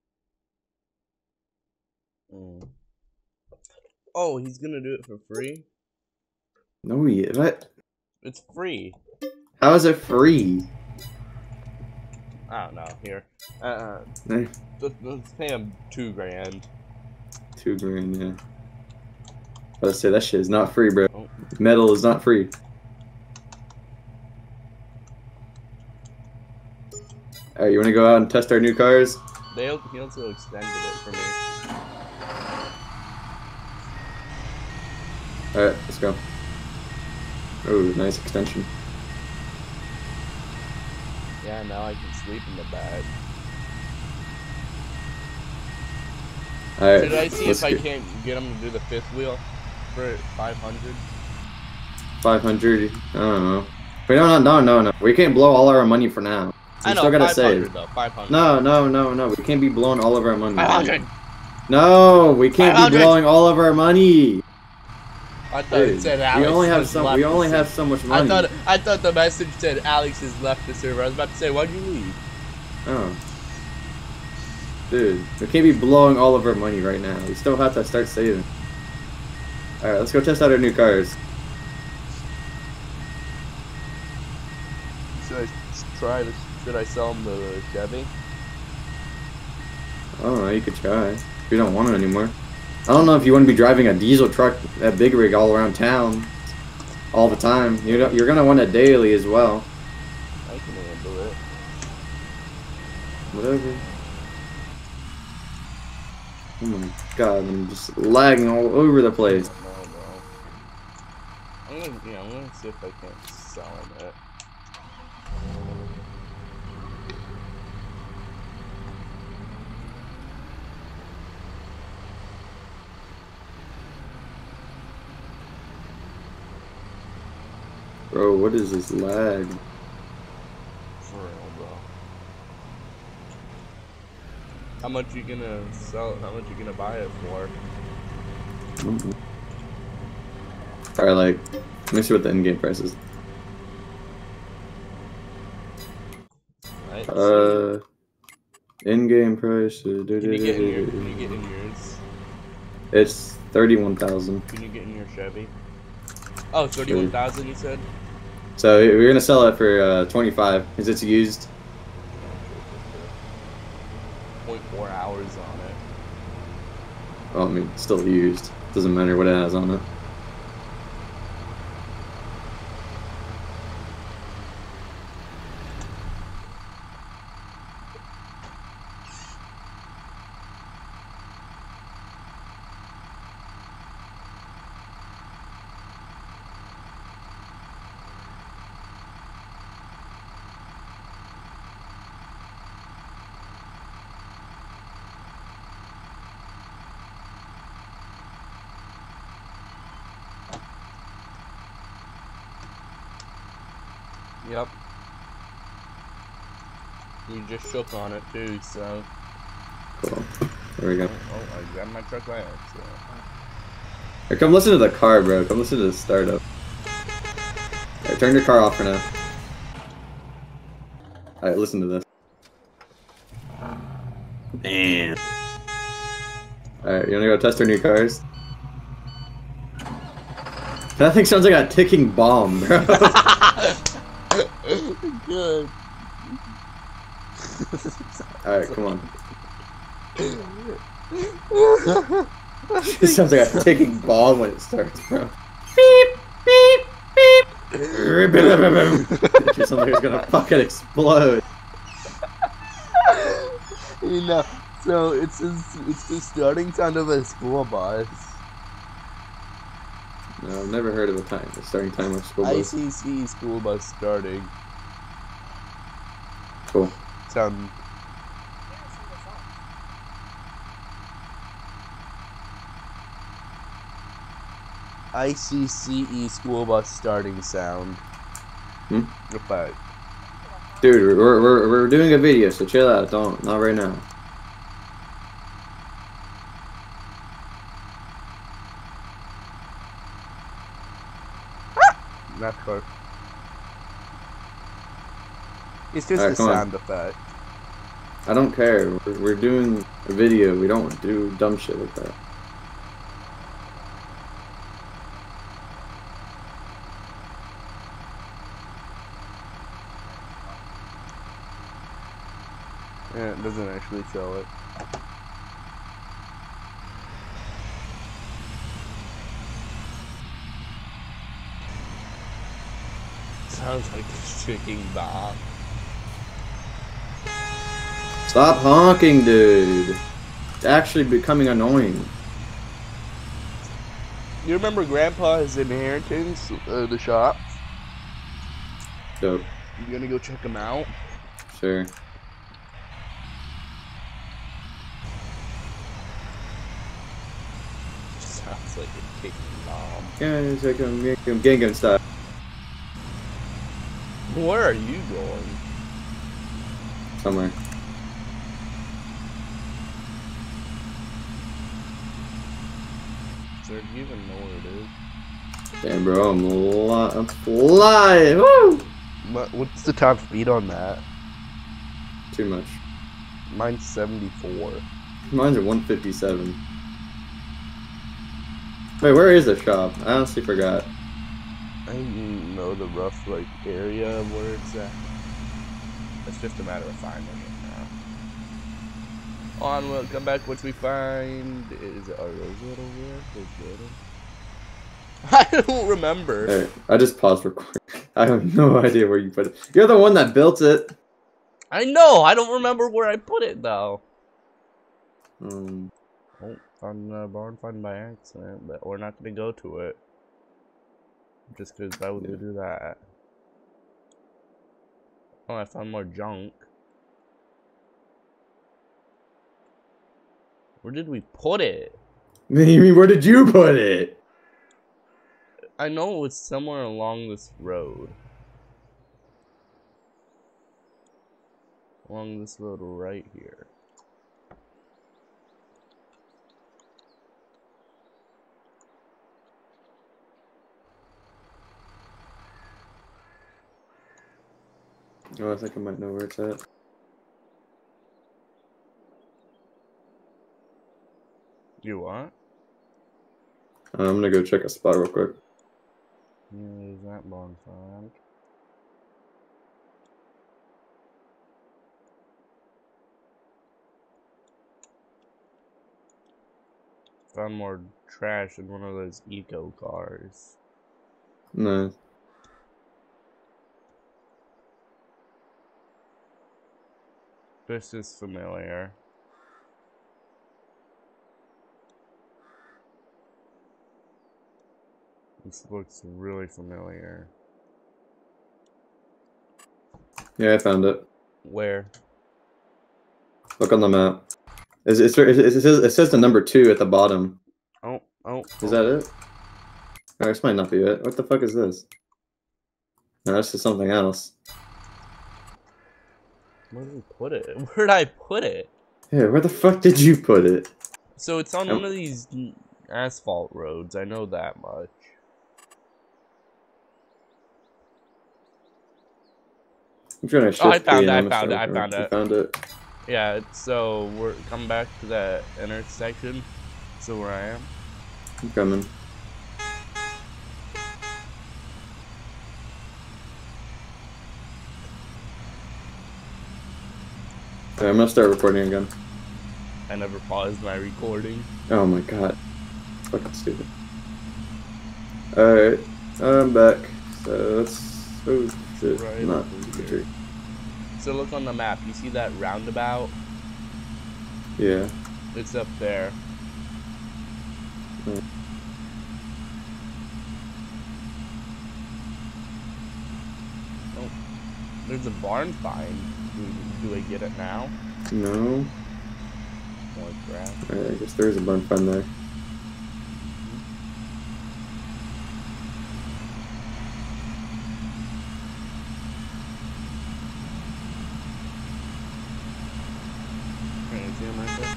Mm. Oh, he's gonna do it for free? No, he what? It's free. How is it free? I don't know. Here, uh, Eh, let's, let's pay him two grand. two grand, yeah. Let's say that shit is not free, bro. Oh. Metal is not free. Alright, you wanna go out and test our new cars? They he also extended it for me. Alright, let's go. Oh, nice extension. Yeah, now I can sleep in the bag. Alright, Should I see let's if I get can't get him to do the fifth wheel for five hundred? five hundred. I don't know. Wait, no, no, no, no, no. We can't blow all our money for now. We I know, still gotta five hundred save. though, five hundred. No, no, no, no. We can't be blowing all of our money. five hundred! No, we can't five hundred. be blowing all of our money. I thought Dude, it said we Alex only have has some. left We the only server. have so much I money. thought I thought the message said Alex has left the server. I was about to say, why'd you leave? Oh. Dude, we can't be blowing all of our money right now. We still have to start saving. Alright, let's go test out our new cars. Should I try to? Should I sell him the Chevy? I don't know, you could try. We don't want it anymore. I don't know if you want to be driving a diesel truck at Big Rig all around town all the time. You're, you're going to want it daily as well. I can handle it. Whatever. Oh my god, I'm just lagging all over the place. No, no. I'm gonna, yeah, I'm gonna see if I can sell him it. Bro, what is this lag? For real, bro. How much you gonna sell? How much you gonna buy it for? Mm-hmm. Alright, like, let me see what the in-game price is. Right? Uh, in-game price. Uh, Can you get in your? Can you get in yours? It's thirty-one thousand. Can you get in your Chevy? Oh, thirty-one thousand. You said. So we're gonna sell it for uh, twenty-five because it's used. point four hours on it. Well, I mean, it's still used. Doesn't matter what it has on it. Yep. You just shook on it too, so. Cool. There we go. Oh, oh I grabbed my truck by accident. Here, come listen to the car, bro. Come listen to the startup. Alright, turn your car off for now. Alright, listen to this. Damn. Alright, you wanna go test our new cars? That thing sounds like a ticking bomb, bro. Good. Alright, come on. It sounds like a ticking bomb when it starts, bro. Beep, beep, beep. It sounds like it's gonna fucking explode. You know, so it's a, it's the starting sound of a school bus. I've never heard of a time, a starting time of school bus. I C C school bus starting. Cool. Sound. I C C E school bus starting sound. Hmm? Effect. Dude, we're, we're, we're doing a video, so chill out. Don't, not right now. Not close. It's just Alright, a come on. sound effect. I don't care. We're, we're doing a video. We don't do dumb shit like that. Yeah, it doesn't actually show it. Sounds like a ticking bomb. Stop honking, dude. It's actually becoming annoying. You remember Grandpa's inheritance, uh, the shop? Dope. You gonna go check him out? Sure. Sounds like a ticking bomb. Yeah, it's like a Gangnam style. Where are you going? Somewhere. Sir, do you even know where it is? Damn, bro, I'm li I'm flying. Woo! What, what's the top speed on that? Too much. Mine's seventy-four. Mine's at one fifty-seven. Wait, where is the shop? I honestly forgot. I don't know the rough like area of where it's at. It's just a matter of finding it now. On, we'll come back once we find. Is it? Oh, is it over there? Is it? I don't remember. Alright, I just paused recording. I have no idea where you put it. You're the one that built it. I know. I don't remember where I put it though. Um, Oh, found a barn find by accident, but we're not gonna go to it. Just because why would we do that? Oh, I found more junk. Where did we put it? you mean where did you put it? I know it was somewhere along this road. Along this road right here. Oh, I think I might know where it's at. You what? Uh, I'm gonna go check a spot real quick. Yeah, there's that bonfire. Found more trash in one of those eco cars. No. This is familiar. This looks really familiar. Yeah, I found it. Where? Look on the map. It's, it's, it, it, says, it says the number two at the bottom. Oh, oh. Is that it? Oh, this might not be it. What the fuck is this? No, this is something else. Where did we put it? Where did I put it? Yeah, where the fuck did you put it? So it's on Oh. one of these asphalt roads. I know that much. I'm trying to shift Oh, I found key it, and I I'm found it, I starting- found you it. found it. Yeah, so we're coming back to that intersection. So where I am. I'm coming. Okay, I'm gonna start recording again. I never paused my recording. Oh my god. Fucking stupid. Alright, I'm back. So let's. Oh shit. Right Not over the here. tree. So look on the map. You see that roundabout? Yeah. It's up there. Hmm. There's a barn find. Do, do I get it now? No. More crap. Alright, I guess there is a barn find there. Alright, see him right there.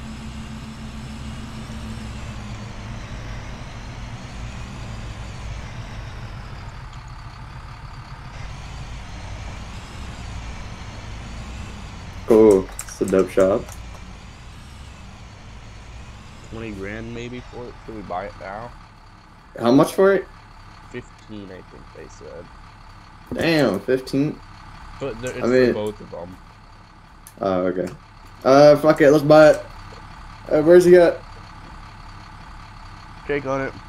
Oh, it's a dope shop. twenty grand maybe for it. Should we buy it now? How much for it? fifteen, I think they said. Damn, fifteen. But there, it's I mean, for both of them. Oh, okay. Uh, fuck it, let's buy it. Uh, where's he at? Take on it.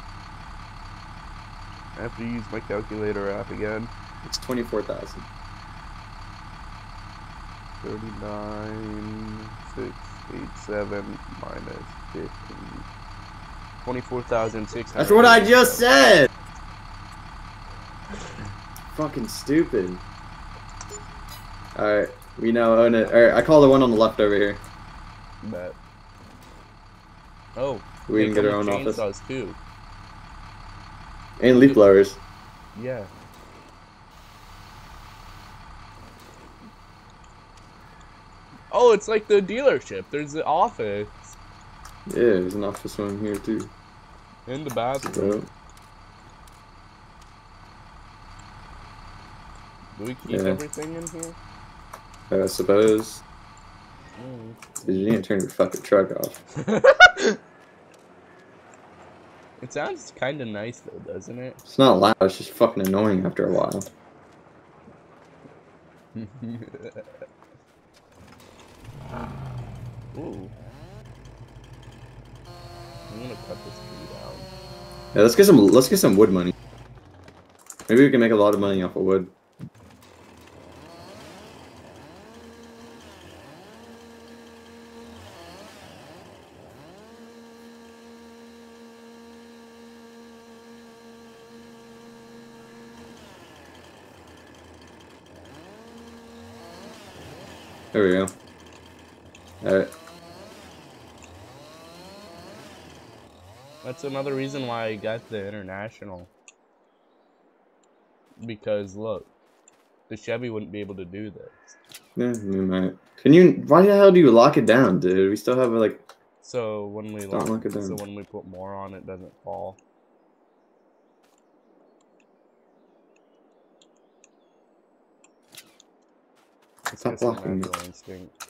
I have to use my calculator app again. It's twenty-four thousand. thirty-nine, six, eight, seven, minus fifteen. twenty-four thousand six hundred. That's what I just said! Fucking stupid. Alright, we now own it. Alright, I call the one on the left over here. Bet. Oh. We can get our own chainsaws office. Too. And leaf blowers. Yeah. Oh, it's like the dealership. There's the office. Yeah, there's an office one here too. In the bathroom. So, Do we keep yeah. everything in here? I suppose. Mm. You need to turn your fucking truck off. It sounds kind of nice though, doesn't it? It's not loud, it's just fucking annoying after a while. Ooh. I'm gonna cut this tree down. Yeah, let's get some let's get some wood money. Maybe we can make a lot of money off of wood. There we go. Alright. That's another reason why I got the International. Because look, the Chevy wouldn't be able to do this. Yeah, we might. Can you? Why the hell do you lock it down, dude? We still have like. So when we Don't lock, lock it down. so when we put more on, it doesn't fall. It's Stop just a blocking natural it. instinct.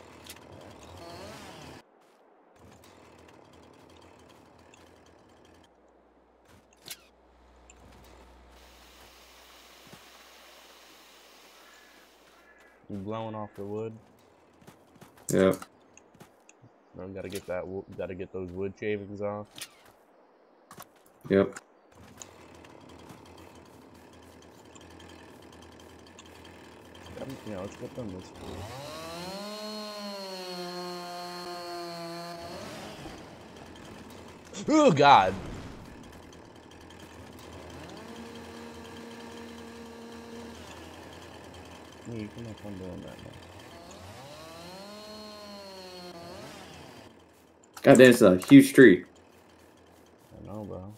You blowing off the wood. Yeah. We gotta get that. wo- Gotta get those wood shavings off. Yep. Um, Yeah, let's get them this way. Oh God! Yeah, you can have fun doing that now. God damn, it's a huge tree. I know, bro.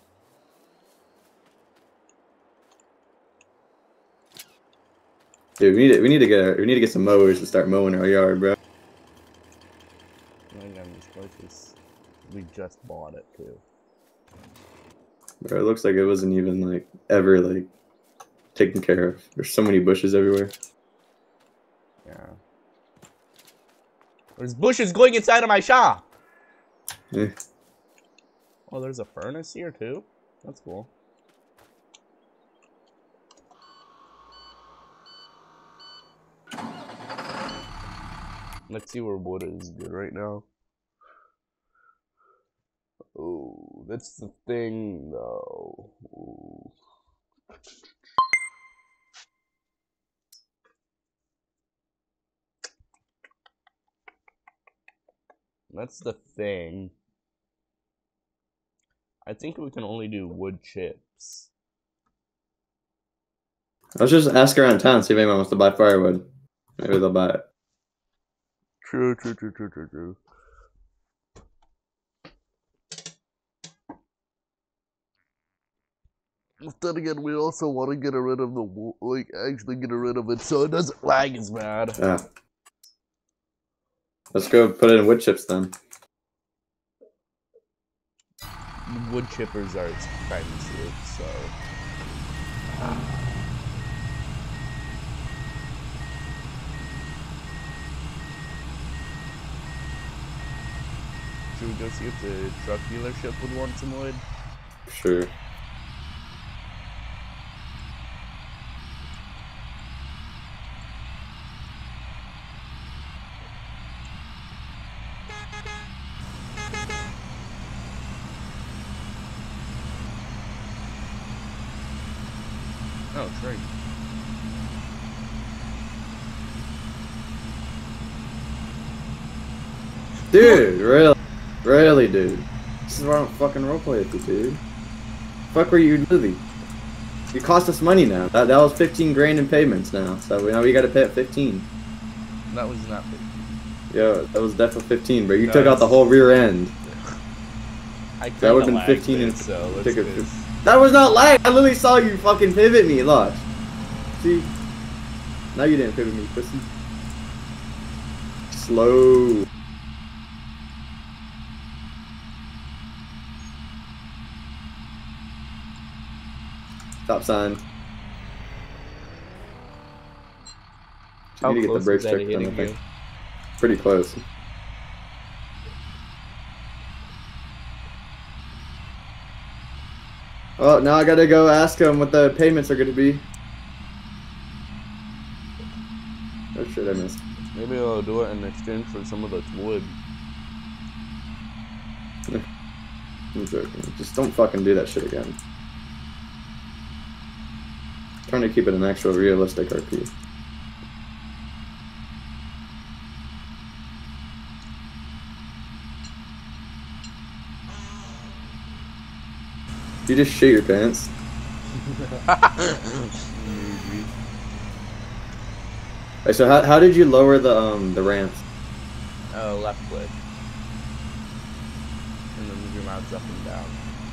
Dude, we need to, we need to get we need to get some mowers to start mowing our yard, bro. And again, this place is. We just bought it too. Bro, it looks like it wasn't even like ever like taken care of. There's so many bushes everywhere. Yeah. There's bushes going inside of my shop. Eh. Oh, there's a furnace here too. That's cool. Let's see where wood is good right now. Oh, that's the thing though. Ooh. That's the thing. I think we can only do wood chips. Let's just ask around town, see if anyone wants to buy firewood. Maybe they'll buy it. True, true, true, true, true, true. But then again, we also want to get rid of the wo- like actually get rid of it so it doesn't lag as bad. Yeah. Let's go put it in wood chips then. Wood chippers are expensive, so. Should we go see if the truck dealership would want some wood? Sure. Oh, great. Dude, really? Really, dude? This is why I don't fucking roleplay with you, dude. Fuck were you movie? You cost us money now. That, that was fifteen grand in payments now. So now we gotta pay at fifteen. That was not fifteen. Yo, that was definitely fifteen, but you No, took out it's- the whole rear end. I That would've been lagged fifteen it, and- so let's took a just- That was not lag. I literally saw you fucking pivot me, look. See? Now you didn't pivot me, pussy. Slow. Stop sign. How You need to get the close brakes was that to checked on the hitting thing. you? Pretty close. Oh, now I gotta go ask him what the payments are gonna be. Oh shit, I missed. Maybe I'll do it in exchange for some of the wood. I'm joking. Just don't fucking do that shit again. Trying to keep it an actual realistic R P. You just shit your pants. Wait, so how, how did you lower the um the ramps? Oh, left click. And then move your mouse up and down.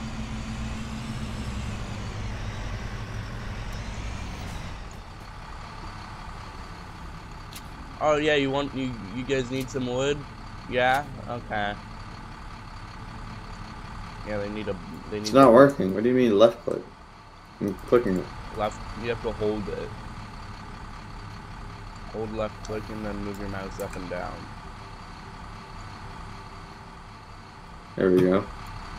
Oh yeah, you want you you guys need some wood? Yeah? Okay. Yeah, they need a they need It's not working. What do you mean left click? I'm clicking it. left you have to hold it. Hold left click and then move your mouse up and down. There we go.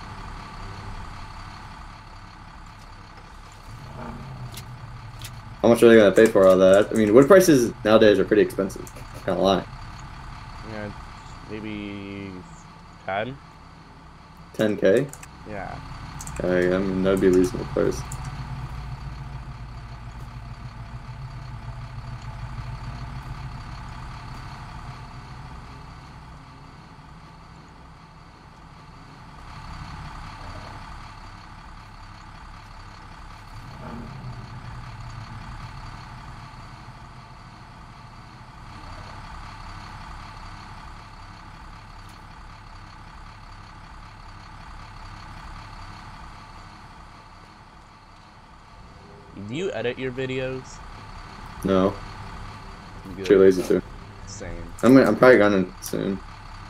How much are they gonna pay for all that? I mean, wood prices nowadays are pretty expensive. I can't lie. Yeah, maybe ten? ten K? Yeah. Okay, I mean, that'd be a reasonable price. Do you edit your videos? No, Good. too lazy to. Same. I'm gonna, I'm probably gonna soon.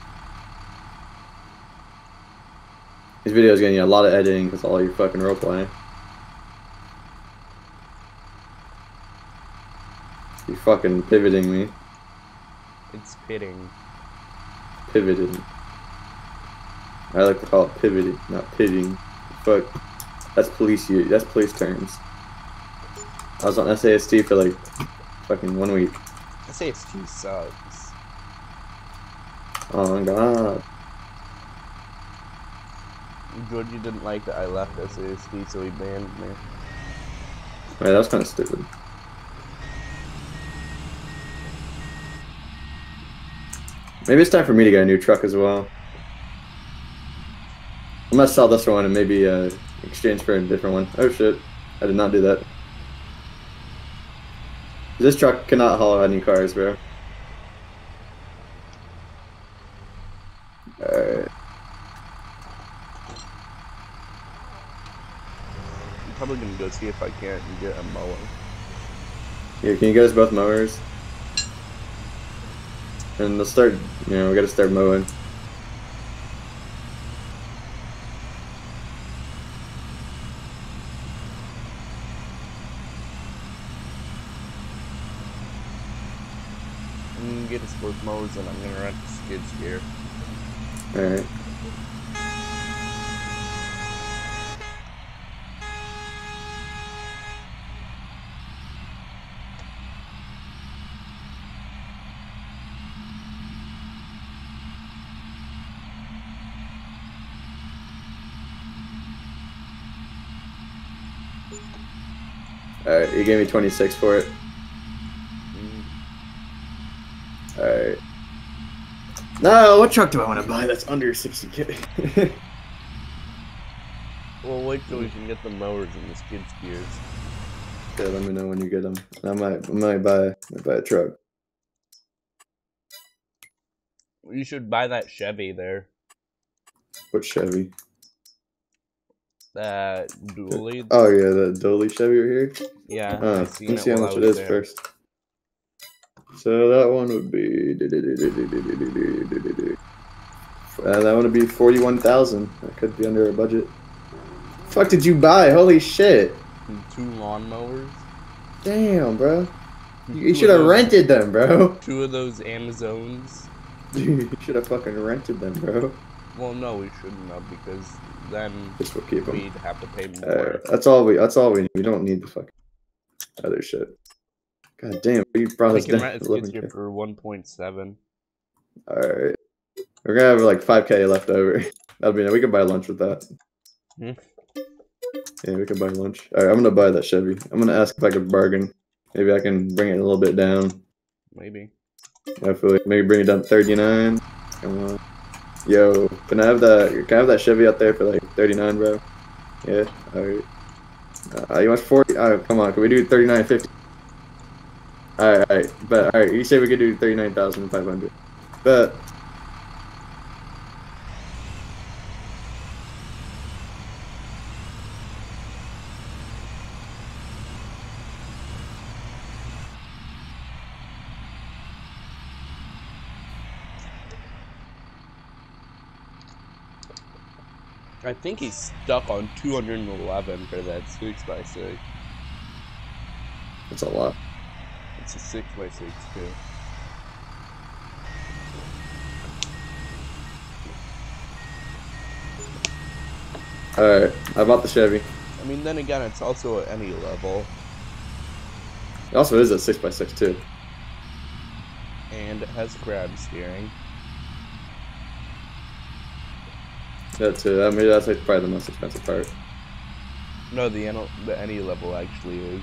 These videos gonna need a lot of editing because all your fucking roleplay. You fucking pivoting me. It's pitting. Pivoted. I like to call it pivoting, not pitting. Fuck. That's police u- that's police terms. I was on S A S T for like fucking one week. I say it's two sucks. Oh my god. Georgie didn't like that I left S A S T, so he banned me. Wait, that was kind of stupid. Maybe it's time for me to get a new truck as well. I'm gonna sell this one and maybe uh, exchange for a different one. Oh shit. I did not do that. This truck cannot haul any cars, bro. Alright. I'm probably gonna go see if I can't get a mower. Here, can you get us both mowers? And let's start, you know, we gotta start mowing. I'm gonna get us both mowers and I'm gonna rent the skid steer. Alright. Alright, you gave me twenty-six for it. Mm. Alright. No, what truck do I want to buy that's under sixty K? Well, wait till we can get the mowers and the skid steers. Yeah, let me know when you get them. I might, I might buy, might buy a truck. You should buy that Chevy there. What Chevy? That dually. Oh yeah, the Dolly Chevy right here. Yeah. Uh, I let seen me it see how while I much it was is there. first. So that one would be. Uh, that one would be forty-one thousand. That could be under our budget. Fuck did you buy? Holy shit! Two lawnmowers. Damn, bro. You, you Two should of have those- rented them, bro. Two of those Amazons. You should have fucking rented them, bro. Well, no, we shouldn't have because then Just will keep them. we'd have to pay more. Uh, that's all we. That's all we need. We don't need the fucking other shit. God damn, you brought We us can down. rent a to skid eleven steer K. for one point seven. All right, we're gonna have like five K left over. That'll be. We can buy lunch with that. Hmm. Yeah, we can buy lunch. All right, I'm gonna buy that Chevy. I'm gonna ask if I could bargain. Maybe I can bring it a little bit down. Maybe. Hopefully, maybe bring it down to thirty-nine. Come on. Yo, can I have that? Can I have that Chevy out there for like thirty-nine, bro? Yeah. All right. Uh, you want forty? All right, come on. Can we do thirty-nine fifty? All right, all right. But all right, you said we could do thirty-nine thousand five hundred. But I think he's stuck on two hundred eleven for that six by six. that's a lot. It's a six by six too. All right, I bought the Chevy. I mean, then again, it's also at any level, It also is a six by six too. and it has crab steering. That too. I mean, that's like probably the most expensive part. No, the any, the any level actually is.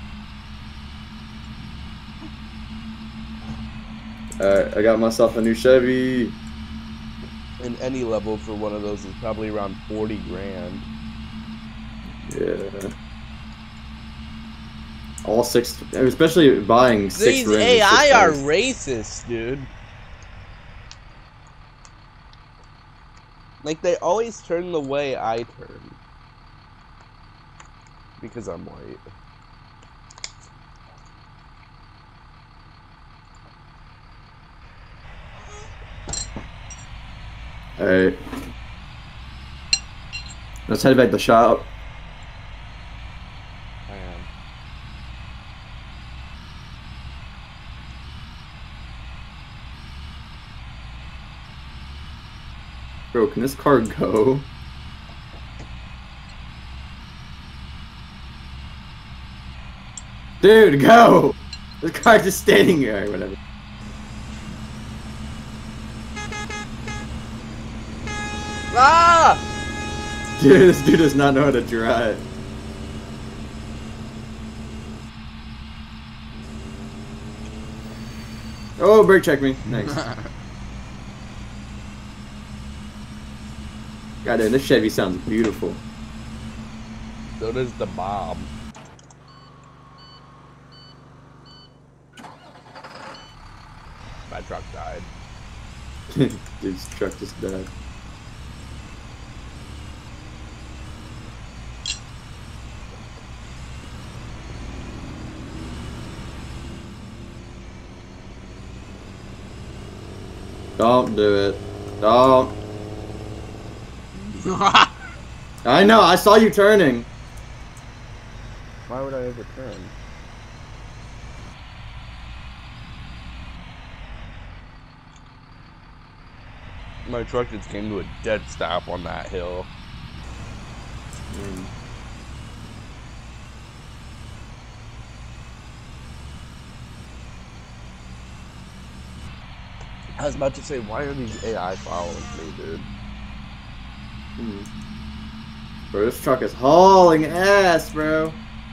Alright, I got myself a new Chevy. And any level for one of those is probably around forty grand. Yeah. All six, especially buying six These rims. A I six are cars. racist, dude. Like, they always turn the way I turn. Because I'm white. Alright. Let's head back to the shop. I am. Bro, can this car go? Dude, go! The car's just standing here or whatever. Ah! Dude, this dude does not know how to drive. Oh, brake check me. Nice. God damn, this Chevy sounds beautiful. So does the bomb. My truck died. Dude's truck just died. Don't do it. Don't. I know, I saw you turning. Why would I ever turn? My truck just came to a dead stop on that hill. Mm. I was about to say, why are these A I following me, dude? Mm. Bro, this truck is hauling ass, bro.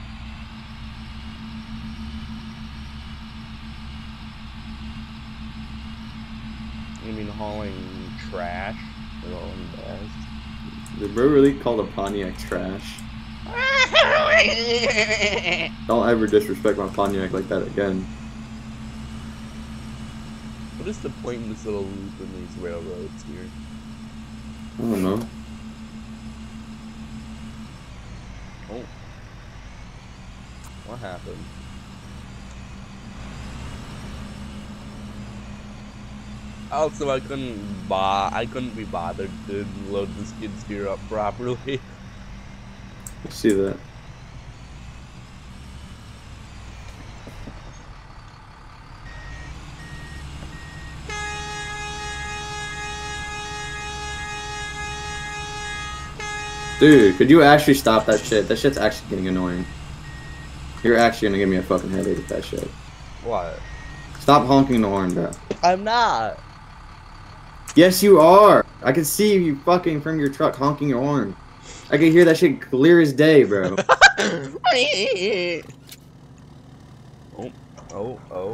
You mean hauling trash? Or hauling gas? Did bro really call the Pontiac trash? Don't ever disrespect my Pontiac like that again. What is the point in this little loop in these railroads here? I don't know. Oh. What happened? Also, I couldn't bo- I couldn't be bothered to load the skid steer up properly. I see that. Dude, could you actually stop that shit? That shit's actually getting annoying. You're actually gonna give me a fucking headache with that shit. What? Stop honking the horn, bro. I'm not. Yes, you are. I can see you fucking from your truck honking your horn. I can hear that shit clear as day, bro. oh, oh, oh.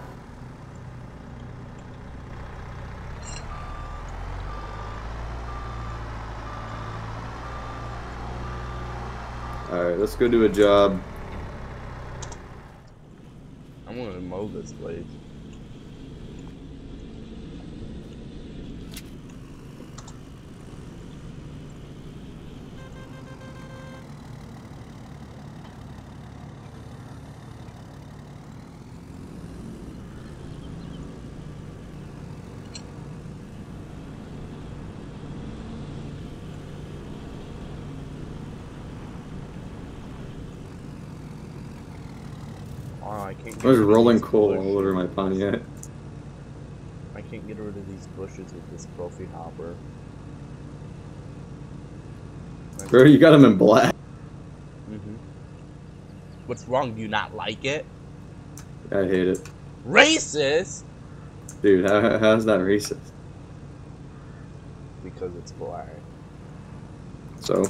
Alright, let's go do a job. I'm gonna mow this place. Oh, I can't get There's rid of rolling these coal bushes. all over my Pontiac. I can't get rid of these bushes with this trophy hopper. Bro, you got him in black. Mm-hmm. What's wrong? Do you not like it? I hate it. Racist! Dude, how, how's that racist? Because it's black. So?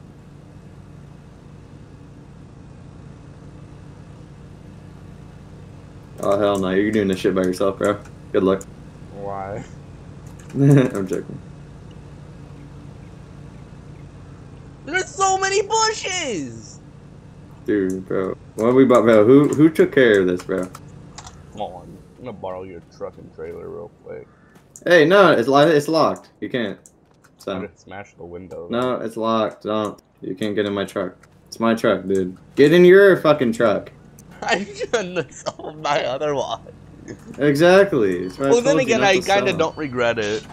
Oh, hell no. You're doing this shit by yourself, bro. Good luck. Why? I'm joking. There's so many bushes! Dude, bro. What we bought, bro? Who who took care of this, bro? Come on. I'm gonna borrow your truck and trailer real quick. Hey, no, it's lo it's locked. You can't. I'm So gonna smash the window. no, it's locked. Don't. You can't get in my truck. It's my truck, dude. Get in your fucking truck. I shouldn't sold my other one. Exactly. It's what Well, then told you again, not I to kind of sell. don't regret it.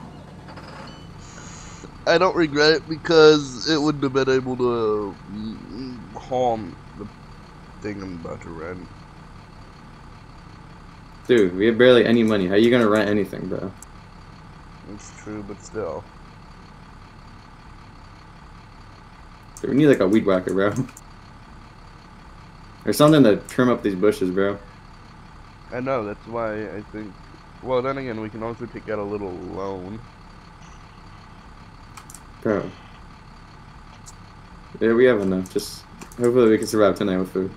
I don't regret it because it wouldn't have been able to mm, haul the thing I'm about to rent. Dude, we have barely any money. How you gonna rent anything, bro? It's true, but still. Dude, we need like a weed whacker, bro. Or something to trim up these bushes, bro. I know, that's why I think... Well, then again, we can also take out a little loan. Bro. Yeah, we have enough. Just hopefully we can survive tonight with food.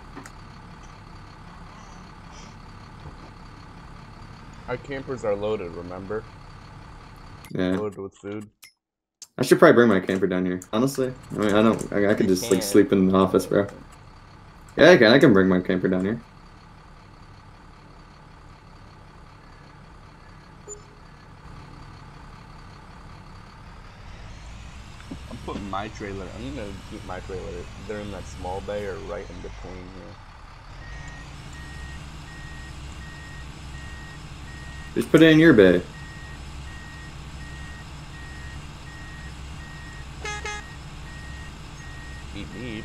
Our campers are loaded, remember? Yeah. Loaded with food. I should probably bring my camper down here. Honestly, I mean, I don't. I, I could You just like can. sleep in the office, bro. Yeah, I can. I can bring my camper down here. put my trailer. I'm gonna keep my trailer either in that small bay or right in between here. Just put it in your bay. Beep beep.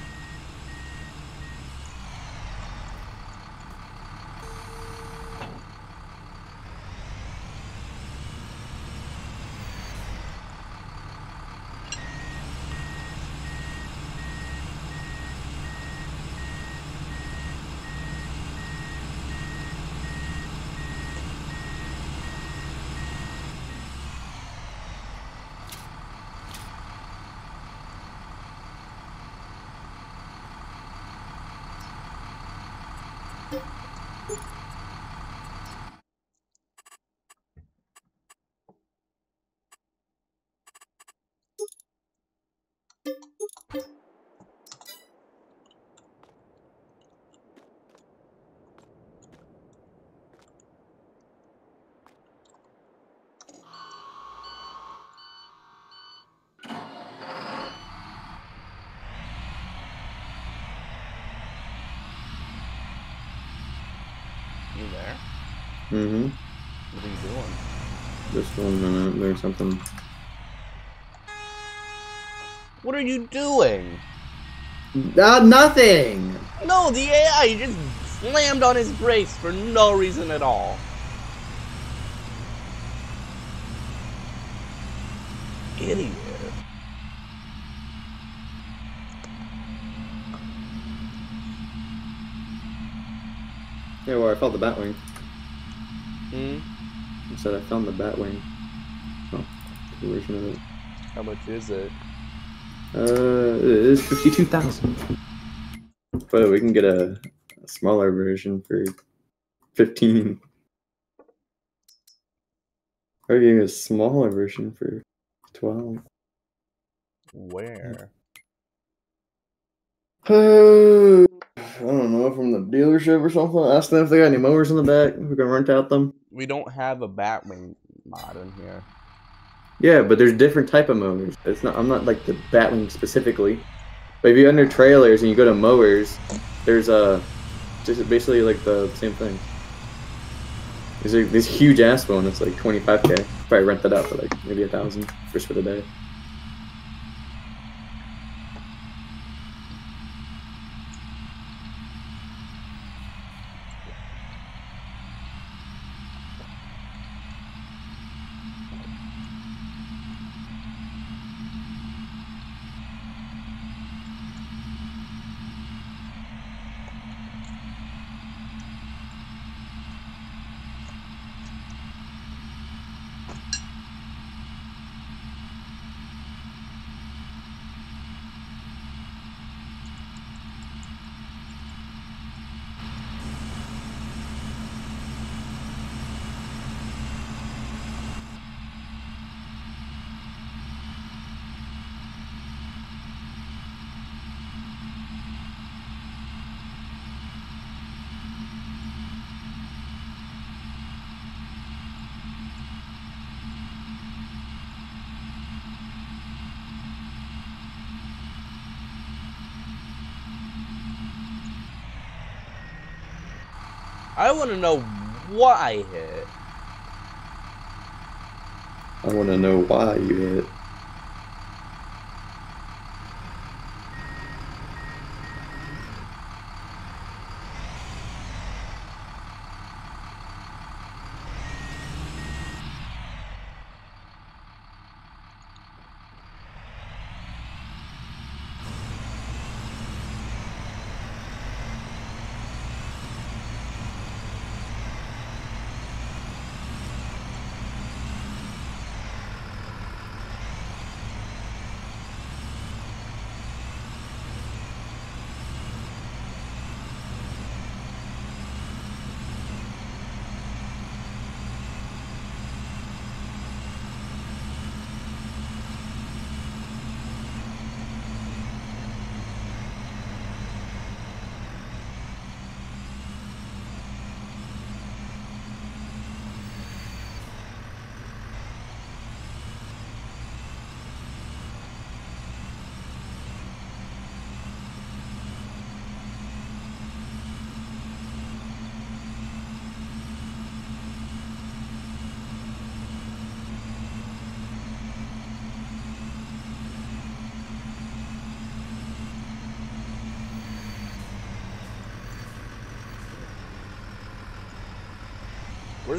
You there? Mm-hmm. What are you doing? Just one minute, there's something. What are you doing? Uh, nothing! No, the A I just slammed on his brakes for no reason at all. Idiot. Yeah, well, I found the Batwing. Hmm? I said I found the Batwing. Oh, the version of it. How much is it? Uh, it is fifty-two thousand. But we can get a, a smaller version for fifteen. Or get a smaller version for twelve. Where? Uh, I don't know, from the dealership or something. Ask them if they got any mowers in the back. We can rent out them. We don't have a Batwing mod in here. Yeah, but there's different type of mowers. It's not. I'm not like the Batwing specifically. But if you go under trailers and you go to mowers, there's a just basically like the same thing. There's a, this huge ass one that's like twenty-five K. Probably rent that out for like maybe a thousand just for the day. I want to know what I hit. I want to know why you hit.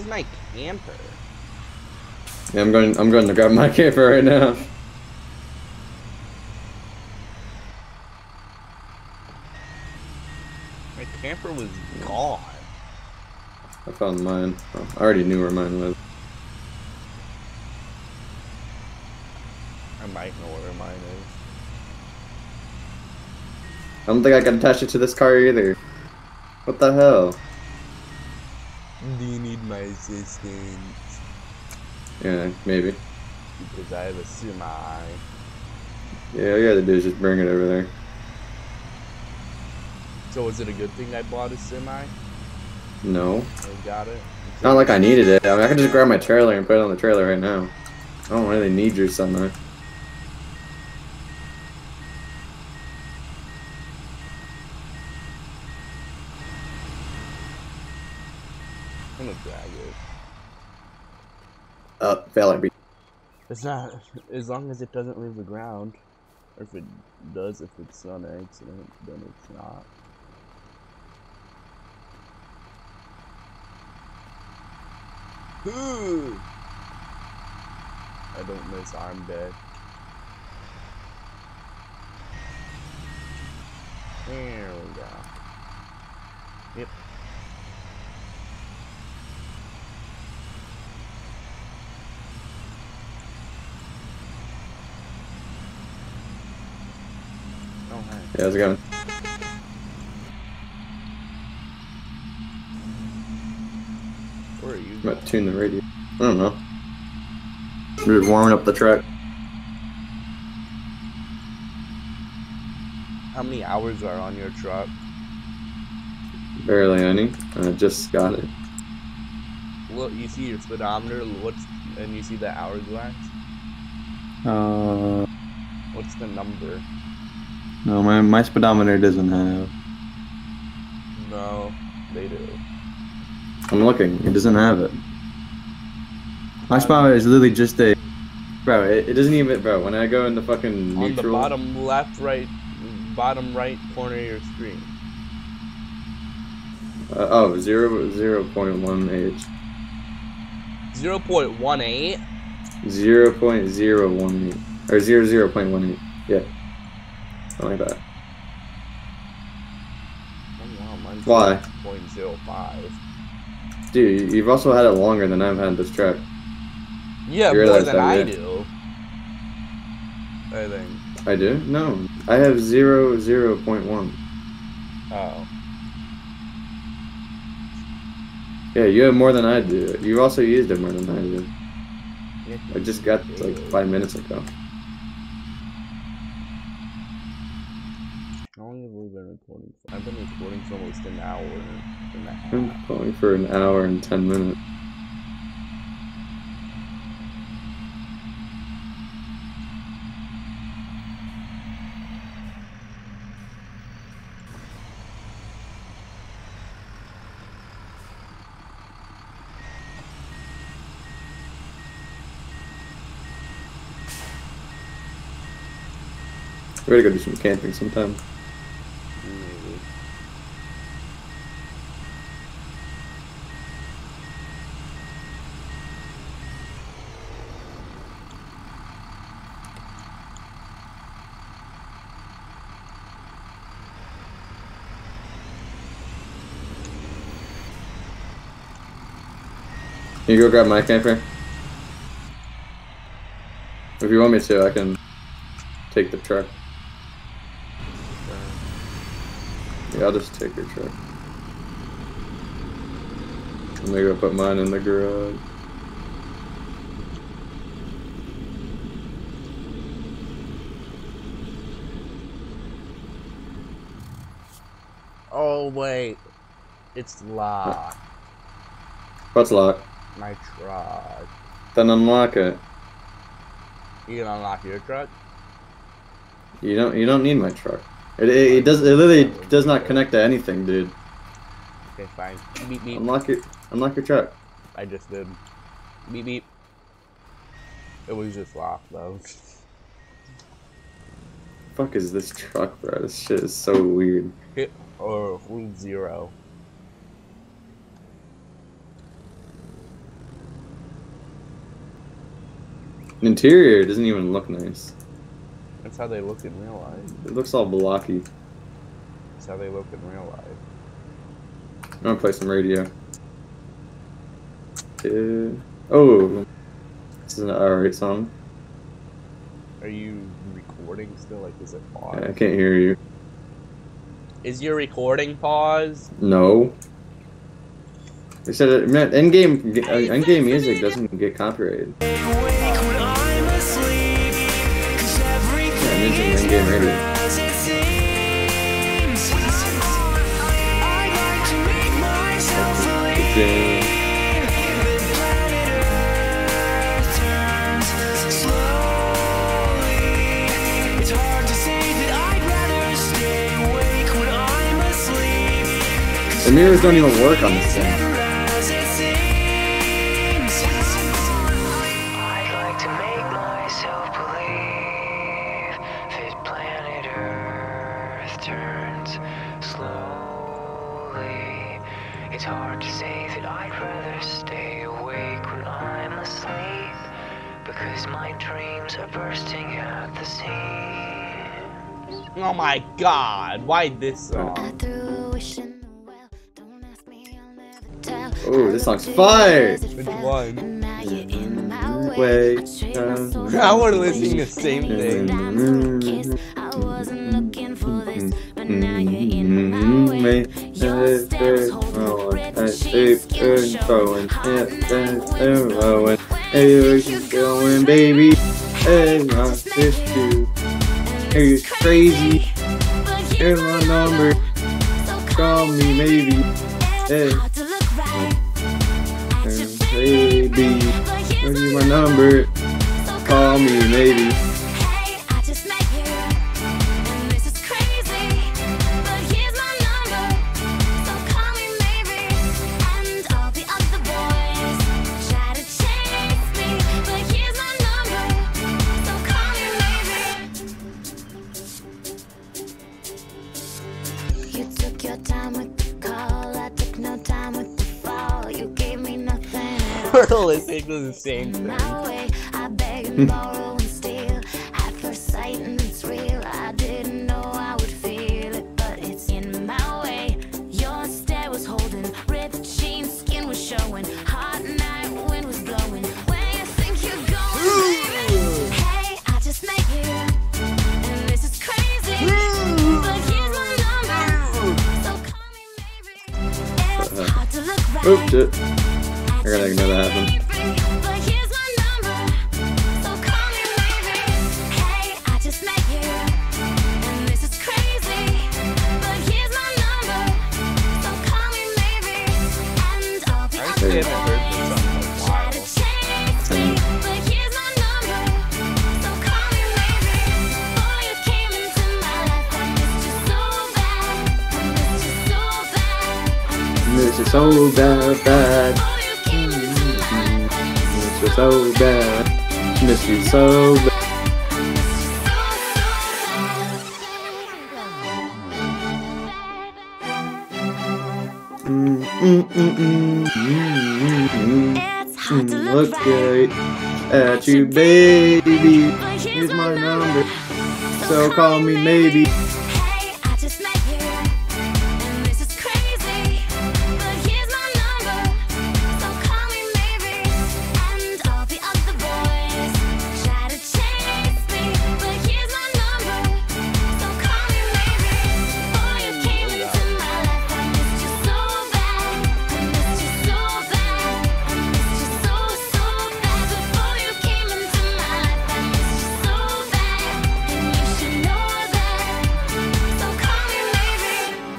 Where's my camper? Yeah, I'm going. I'm going to grab my camper right now. My camper was gone. I found mine. Oh, I already knew where mine was. I might know where mine is. I don't think I can attach it to this car either. What the hell? Do you need my assistance? Yeah, maybe. Because I have a semi. Yeah, all you gotta do is just bring it over there. So is it a good thing I bought a semi? No. I got it? It's not like I needed it. I mean, I can just grab my trailer and put it on the trailer right now. I don't really need your semi. I'm gonna drag it. Uh, fail like me. It's not, as long as it doesn't leave the ground. Or if it does, if it's on an accident, then it's not. I don't miss arm deck. There we go. Yep. Oh, hi. Yeah, how's it going? Where are you? I'm about to tune the radio. I don't know. We're just warming up the truck. How many hours are on your truck? Barely any. I just got it. Look, you see your speedometer, what's, and you see the hourglass? Uh, What's the number? no, my, my speedometer doesn't have. No, they do. I'm looking. It doesn't have it. My speedometer is literally just a... Bro, it, it doesn't even... Bro, when I go into fucking neutral... On the bottom left, right, bottom right corner of your screen. Uh, oh, zero, zero point one eight. zero point one eight? zero point zero one eight. Or zero, zero point one eight. Yeah. Something like that. Oh, wow, mine's Why? zero point zero five. Dude, you've also had it longer than I've had this truck. Yeah, You more realize than that, I yeah? do. I think. I do? No. I have zero, zero point one. Oh. Yeah, you have more than I do. You also used it more than I do. Yeah, I just got it like five minutes ago. How long have we been recording for? I've been recording for almost an hour and a half. I'm calling for an hour and ten minutes. We gotta go do some camping sometime. Maybe. Can you go grab my camper? If you want me to, I can take the truck. Yeah, I'll just take your truck. I'm gonna go put mine in the garage. Oh, wait. It's locked. What's locked? My truck. Then unlock it. You can unlock your truck? You don't. You don't need my truck. It. It, it does. It literally does not connect to anything, dude. Okay, fine. Beep beep. Unlock your. Unlock your truck. I just did. Beep beep. It was just locked though. Fuck is this truck, bro? This shit is so weird. Hit or leave zero. Interior doesn't even look nice. That's how they look in real life. It looks all blocky. That's how they look in real life. I'm gonna play some radio. Uh, oh, this is an alright song. Are you recording still? Like, is it paused? I can't hear you. Is your recording paused? No. They said it, man, in-game uh, in-game music doesn't get copyrighted. Yeah, I'm using in-game radio. The mirrors don't even work on this thing. I'd like to make myself believe that planet Earth turns slowly. It's hard to say that I'd rather stay awake when I'm asleep, because my dreams are bursting at the seams. Oh my god, why this song? Oh, this song's fire! Which one? Wait, I want to listen to the same thing. Going, baby. Hey, my sister. Hey, crazy. Here's my number. Call me, maybe. Hey. Baby, where's my number? Call me, maybe. You took your time with the call, I took no time with the fall. You gave me nothing. We're listening to the same thing. My way, I beg and borrow and steal. At first sight, and it's real. I didn't know I would feel it, but it's in my way. Your stare was holding, ripped jeans, skin was showing. Hot night, wind was blowing. Where you think you're going, baby? Hey, I just met you, and this is crazy. But here's my number, so call me maybe. It's hard to look right. Oops, shit. I gotta know that happened. But here's my number, so call me maybe. Hey, I just met you, and this is crazy. But here's my number, so call me maybe. And I'll be I on actually the haven't heard this song in a try while. to chase me. But here's my number, so call me maybe. Boy, you came into my life, I missed you so bad. I missed you so bad. I missed This is so bad, bad. Boy, you came into my life, I missed you This is so bad. Miss you so bad. Mm, mm, mm, mm, mm, mm, It's hard to mm. look Look right good at you, baby. Here's my number, so call me maybe. Hey, I just met you, and this is crazy. But here's my number, so call me maybe. And all the other boys try to chase me. But here's my number, so call me maybe. Boy, you came into my life, I missed you so bad. I missed you so bad. I missed you so, so bad. Before you came into my life, I missed you so bad. And you should know that, so call me maybe.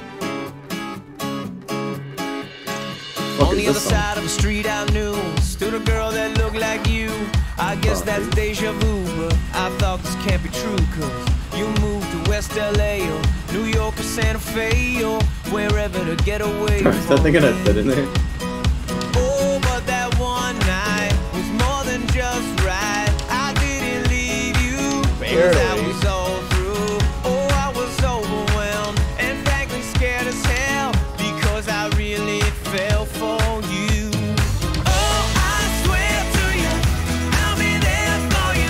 Fuck On is the other this song? side of the street I knew stood a girl that looked like you. I guess Oh, that's dude. deja vu, but I thought this can't be true, cause you moved to West L A or New York or Santa Fe or wherever to get away Is that thing gonna fit in there? Oh, but that one night was more than just right. I didn't leave you, 'cause I Barely. was all through. Oh, I was overwhelmed and frankly scared as hell, because I really fell for you. Oh, I swear to you, I'll be there for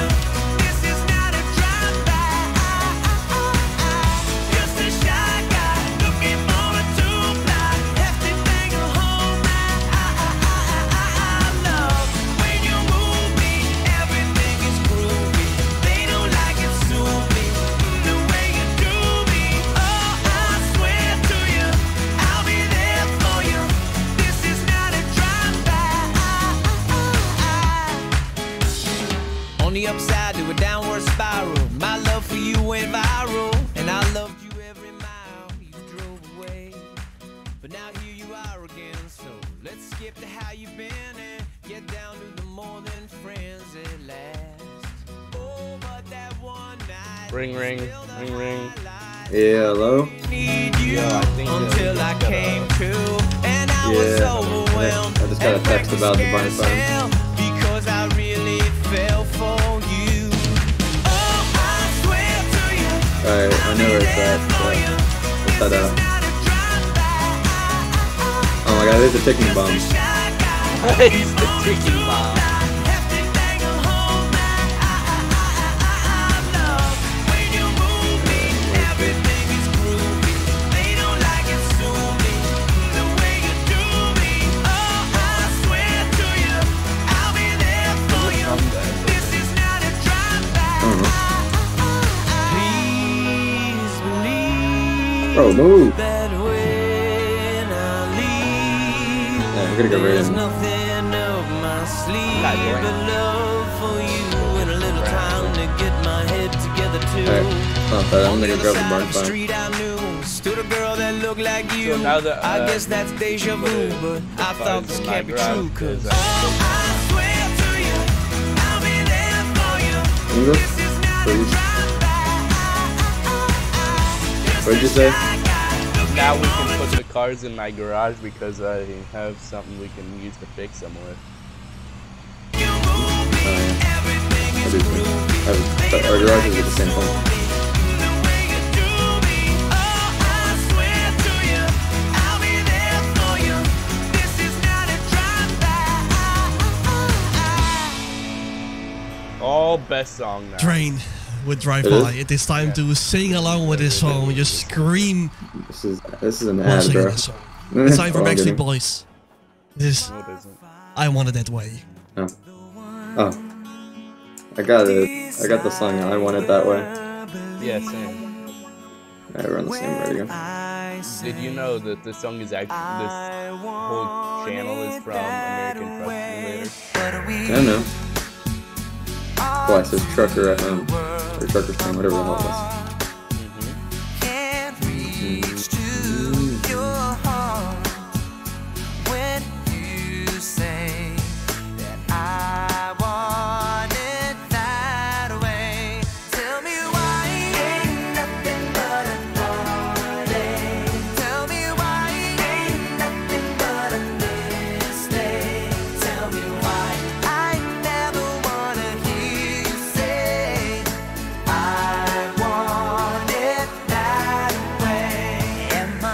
On the upside to a downward spiral. My love for you went viral, and I loved you every mile you drove away. But now here you are again, so let's skip to how you've been and get down to the more than friends at last. Oh, but that one night. Ring, ring, ring, ring. Yeah, hello? Need you Yeah, I think that until we I just came gotta- to, and I was Yeah, overwhelmed. I just got a and text about the Barney scared Five. to tell, because I really fell for you. Oh, I swear to you. Alright, I know where it's at. So let's head out. Oh my god, there's a ticking bomb. He's the ticking bomb. Bro, move! That when I leave, Yeah, we're gonna go right there's in. nothing up my sleeve God, you're but love for you and a little time to get my head together too. Alright, not bad. I'm On the gonna other grab the side Barney of the Five. street I knew stood a girl that looked like you. now that, I uh, guess that's deja vu, but I thought this in my can't be garage true, cause because, uh, I swear to you, I'll be there for you. English? Please. What'd you say? Now we can put the cars in my garage because I have something we can use to fix them with. Oh yeah. I do too. I have, but our garages are the same thing. All best song now. Train with Drive It By. is? It is time to sing along with this song. Just scream This is this is an while ad, singing bro. this song. It's time for Oh, I'm Backstreet kidding. Boys. This No, it isn't. I Want It That Way. Oh. Oh. I got it. I got the song. I Want It That Way. Yeah, same. Alright, we're on the same radio. Did you know that this song is actually, this whole channel is from American Truck Simulator? I don't know. Well, it says Trucker at home. Or Trucker's Time, whatever the hell it was. Can't reach to your heart when you say that I want it that way. Tell me why ain't nothing but a heartache. Tell me why ain't nothing but a mistake. Tell me why I never wanna hear you say I want it that way. Am I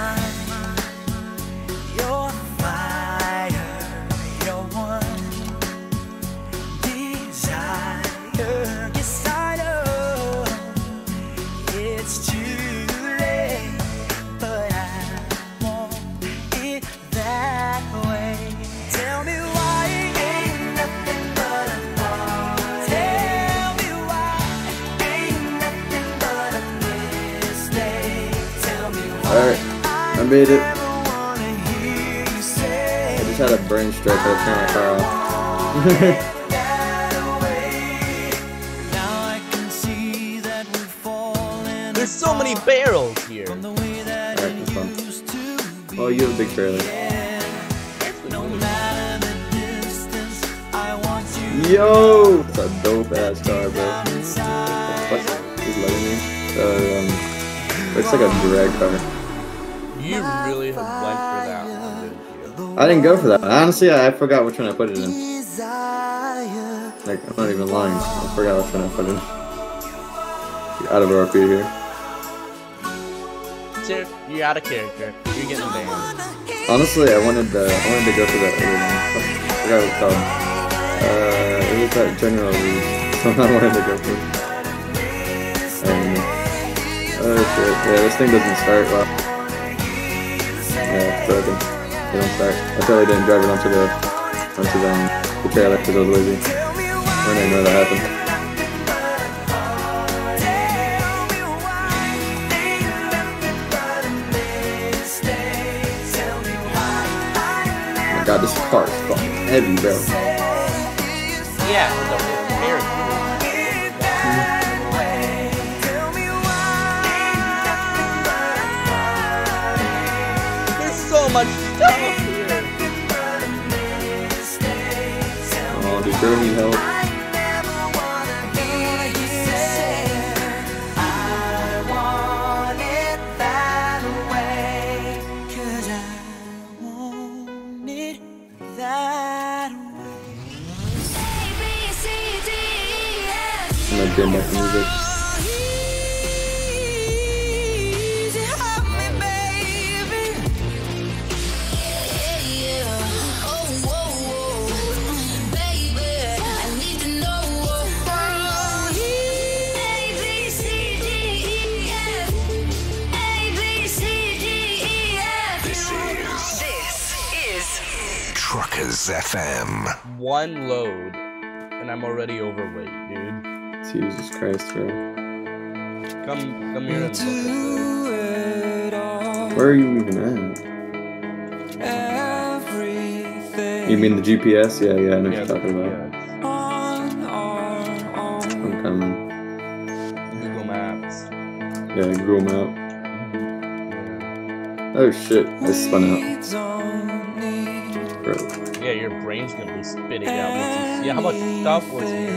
your fire, your one desire? Yes, I know it's too late, but I want it that way. Tell me why ain't nothing but a thought. Tell me why ain't nothing but a mistake. Tell me why Alright, I made it. never wanna hear you say I just had a brain stroke. I turned my car off. that way. Now I can see that we've fallen There's so many barrels here. from the way that Alright, it this one. used to be. Oh, you have a big trailer. No matter the distance, I want you Yo! It's a dope ass car, bro. What? He's letting me? Uh, um, looks like a drag car. You really have went for that one, didn't you? I didn't go for that one. Honestly, I, I forgot which one I put it in. Like, I'm not even lying. I forgot which one I put in. Out of R P here. Sir, you're out of character. You're getting banned. Honestly, I wanted the, I wanted to go for that other one. I forgot what it's called. Uh, it was that general lead. So I wanted to go for it. I don't know. Oh shit, yeah, this thing doesn't start well. Yeah, it's broken. It don't start. I totally didn't drive it onto the, onto the, um, the trailer because I was lazy. I didn't know that happened. Oh my god, this car is fucking heavy, bro. Yeah, the whole character. Oh, does Joe need help? I'm gonna turn back the music. Truckers F M. One load, and I'm already overweight, dude. Jesus Christ, bro. Come, come here and look at Where are you even at? You mean the G P S? Yeah, yeah, I know this. what you're talking about. I'm coming. Google Maps. Yeah, Google Map. Oh shit, I spun out. Bro. Yeah, your brain's gonna be spitting out. Once you see how much stuff was here.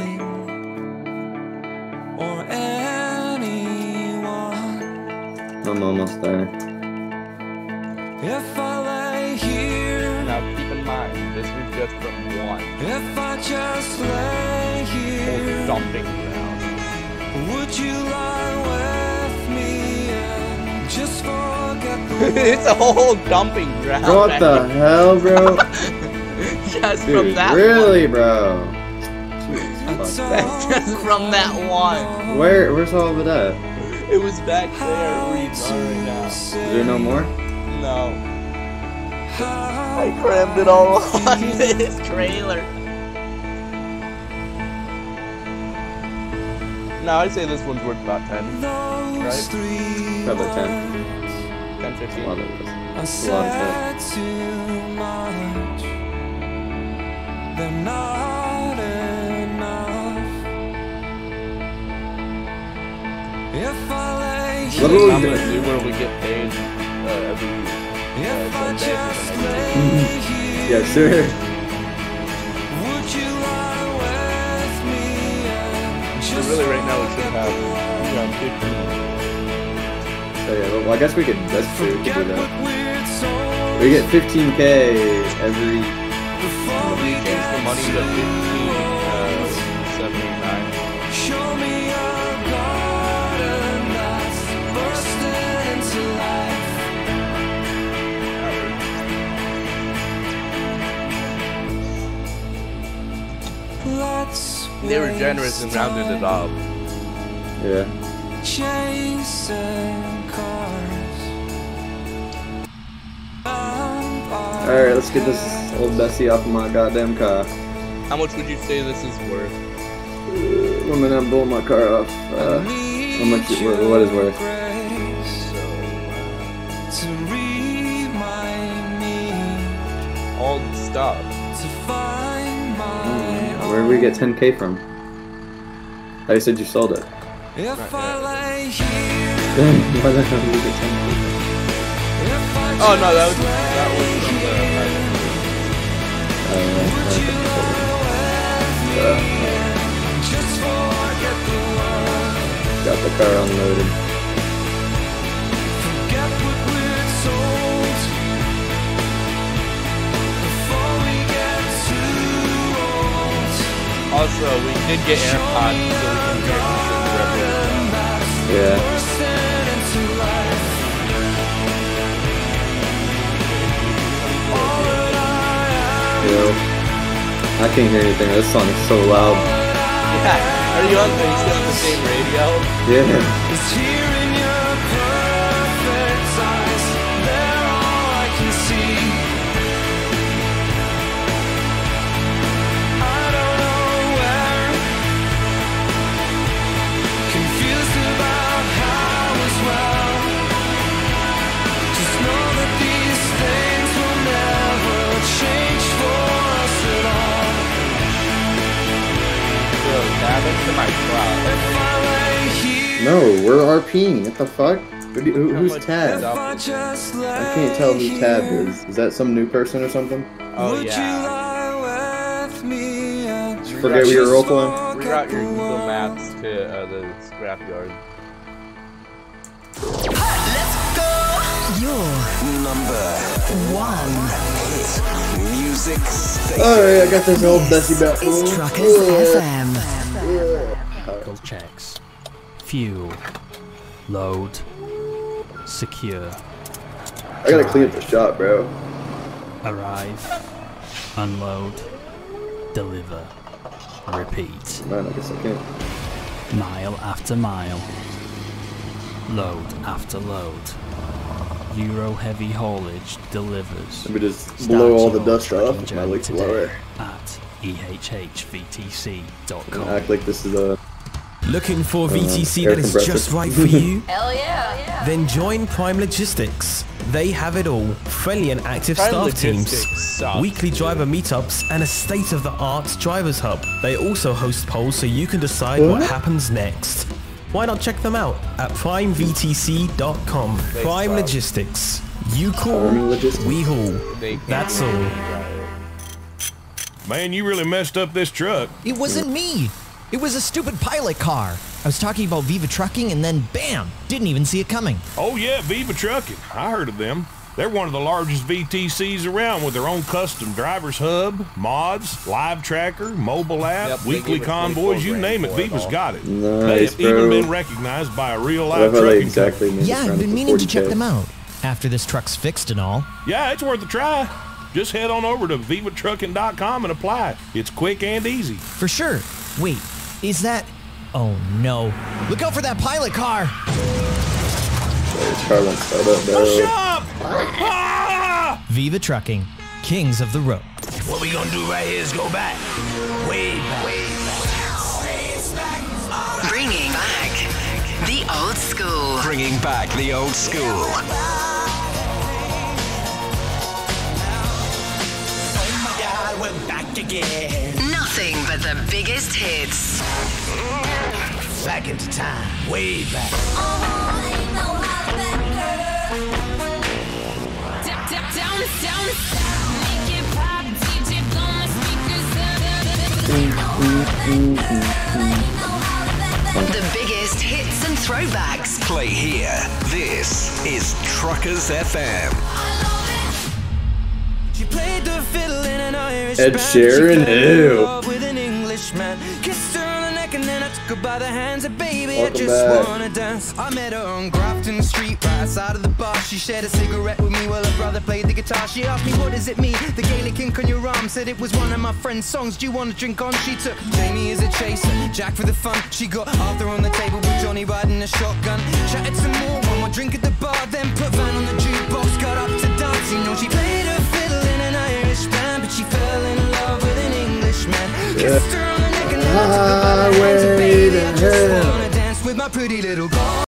I'm almost there. If I lay here, Now keep in mind, this was just from one if I just lay whole here, dumping ground. would you lie with me and just forget the It's a whole dumping ground. What man. the hell, bro? Just from Dude, that really, bro? Jesus fuck. one. Just from that one. Where, where's all of it at? It was back there where you are right now. Is there no more? No. I crammed it all on this trailer. No, I'd say this one's worth about ten. Right? Probably ten. ten, A fifteen. lot of it. I It's a lot of said that. too much, but not enough. If I lay What here, do we I'm do? gonna do where we get paid uh, every if I Sunday just for the next lay here, Yeah, sure. would you lie with me and So just really right now we should have around fifteen. So yeah, well, I guess we could, that's true, we could do forget that. what we're told We get fifteen K every, before We we change get the money to fifteen, uh, seventy-nine. Show me a garden that's bursting into life. Let's They were generous and rounded it up. yeah. chasing cars. Alright, let's get this old Bessie off of my goddamn car. How much would you say this is worth? Uh, One minute I'm blowing my car off. Uh, how much, what, what is worth? To remind me All the stuff. to find my Where did we get ten K from? Oh, you said you sold it. If I lay here, Then why the hell did we get ten K? if I Oh no, that was that was from the. Uh, uh, just forget the world, got the car unloaded. forget what we're told before we get too old. Also, we did get AirPods, so we can hear music wherever we go. Yeah. Bursting into life. All that I Yo. I can't hear anything. This song is so loud. Yeah, are you on the, you still on the same radio? Yeah. am is here in your perfect eyes. They're all I can see. I don't know where. Confused about how as well. Just know that these things will never change for us at all. Bro, that into my truck. If I lay here, No, we're RPing. What the fuck? Who, who, who's much Tab? stuff I is there. can't tell who Tab is. Is that some new person or something? Oh yeah. Forget we were roleplaying. Reroute your Google Maps to uh, the scrapyard. Your number one hit music station. Alright, I got this old Bessie back. It's Truckers F M. Vehicle checks. Fuel. Load. Secure. I gotta clean up the shop, bro. Arrive. Unload. Deliver. Repeat. Man, I guess I can't. Mile after mile. Load after load. Euro heavy haulage delivers. Let me just Start blow all the your dust trucking off my journey leak today blower. At E H H V T C dot com. Act like this is a. Looking for Uh, V T C air that is compressor. just right for you? Hell yeah. Then join Prime Logistics. They have it all. Friendly and active Prime staff Logistics teams, sucks, weekly dude. driver meetups, and a state-of-the-art drivers hub. They also host polls so you can decide what, What? happens next. Why not check them out at prime v t c dot com. Prime suck. Logistics. You call, Prime Logistics. we haul. They That's all. Man, you really messed up this truck. It wasn't me. It was a stupid pilot car. I was talking about Viva Trucking and then bam, didn't even see it coming. Oh yeah, Viva Trucking. I heard of them. They're one of the largest V T Cs around with their own custom driver's hub, mods, live tracker, mobile app, Yep, they weekly gave us convoys, you twenty-four name it, grand for it Viva's all. got it. Nice, They've even bro. been recognized by a real I live love how they trucking exactly made Yeah, this I've round been for meaning to check forty K. them out. After this truck's fixed and all. company. Yeah, it's worth a try. Just head on over to viva trucking dot com and apply. It's quick and easy. For sure. Wait, is that... Oh no. Look out for that pilot car! This car won't start up, bro. Up! Ah! Viva Trucking. Kings of the road. What we gonna do right here is go back. Way back. Bringing back the old school. Bringing back the old school. We're back again. Nothing but the biggest hits. Back into time. Way back. Down, down, down, down. Make it pop, D J, blow my speakers up. The biggest hits and throwbacks. Play here. This is Truckers F M. She played the fiddle in an Irish Ed band. Sheeran, She fell in ew. love with an Englishman. Kissed her on the neck and then I took her by the hands. And baby, I Welcome just back. wanna dance. I met her on Grafton Street, right outside of the bar. She shared a cigarette with me while her brother played the guitar. She asked me, what does it mean? The Gaelic ink on your arm. Said it was one of my friend's songs. Do you want to drink on? She took Jamie as a chaser, Jack for the fun. She got Arthur on the table with Johnny riding a shotgun. Chatted some more, one more drink at the bar. Then put Van on the jukebox, got up to dance. You know she played her fiddle in an Irish band, but she fell in love with an Englishman. Kissed her on the neck and then I took her by the hands. And baby, I just wanna dance with my pretty little girl.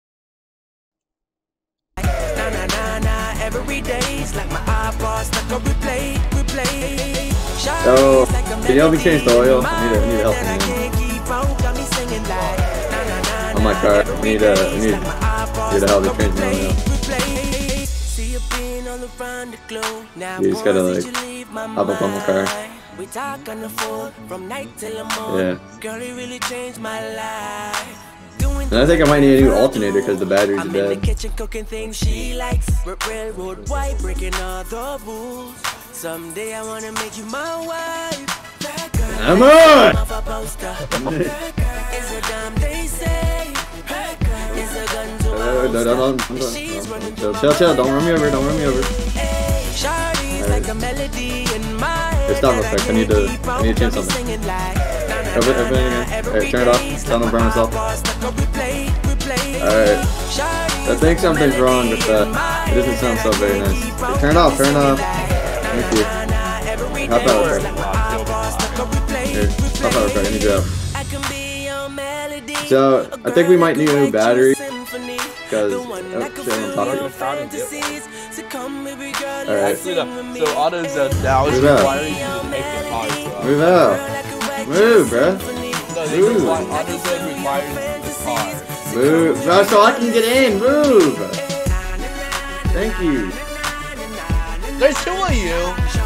Na na na na, every day's like my iPod stuck on replay, replay. Oh, can you help me change the oil? I need, I need help. And I Man. can't keep on, got me singing like na na na. On my car, I need, uh, I need, need to help me change the oil. See you being all around the globe. Now You just gotta, boy, like, did you leave my hop up on the car. mind? We talk on the phone from night till the morning. Yeah. Girl, it really changed my life. And I think I might need a new alternator because the batteries are I'm in the dead. kitchen cooking things she likes. R- Railroad white, breaking all the rules. Someday I wanna make you my wife. That girl, Come on! off a poster. That girl is a damn they say. That girl is a gun to my Uh, no, no, no, holster. no, no, She's no. running Chill, through chill, my chill. Don't run me over. Don't run me over. Shawty's like a melody in my head. Hey, stop real that quick. I need to- keep I need to change on something. singing like, na, na, Open- na, open it na, again. every Hey, turn it off. day's Tell them like to burn my itself. iPod stuck on replay, replay. Alright. Shawty's I think like a something's wrong with melody that. in my It doesn't head sound so that very I nice. keep Hey, on turn it off. Turn it singing off. like, Thank na, you. na, na, every Hop out day's real like quick. my iPod stuck on replay, Here, hop out real quick. I need your help. I can be your melody. So, I think we might need a new battery. Because, The oh one that could shit, I'm fill talking. your fantasies. So come, baby girl, Alright. let's So, sing with me. so AutoZone now is Move out. requiring you to make it hard to us. Move out. Move, bruh. No, they Move. require, AutoZone requires the car Move. No, so I can get in. Move. Thank you. There's two of you.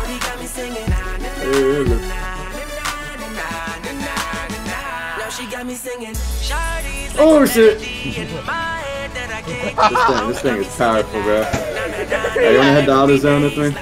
Ooh. Oh shit! This thing, this thing is powerful, bro. Are you gonna head to AutoZone with me?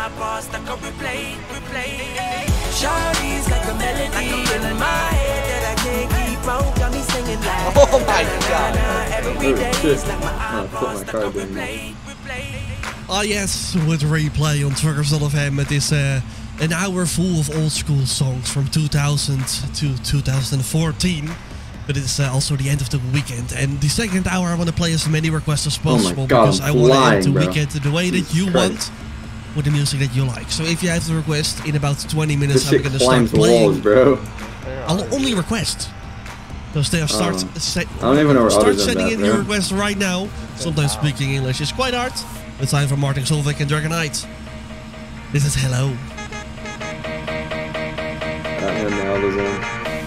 Oh my god! Oh shit! Oh, I put my card in. Ah yes, with replay on Truckers dot F M. It is uh, an hour full of old school songs from two thousand to two thousand fourteen. But it's uh, also the end of the weekend. And the second hour I want to play as many requests as possible. Oh my God, because I'm I want to end the flying, bro. weekend the way that Jesus you Christ. want. With the music that you like. So if you have the request, in about twenty minutes This I'm shit gonna start climbs playing. walls, bro. I'll only request. So stay, start, Oh. se- I don't even know where start AutoZone's sending at, in bro. your requests right now. Sometimes speaking English is quite hard. It's time for Martin Solveig and Dragonite. This is Hello. I am the AutoZone.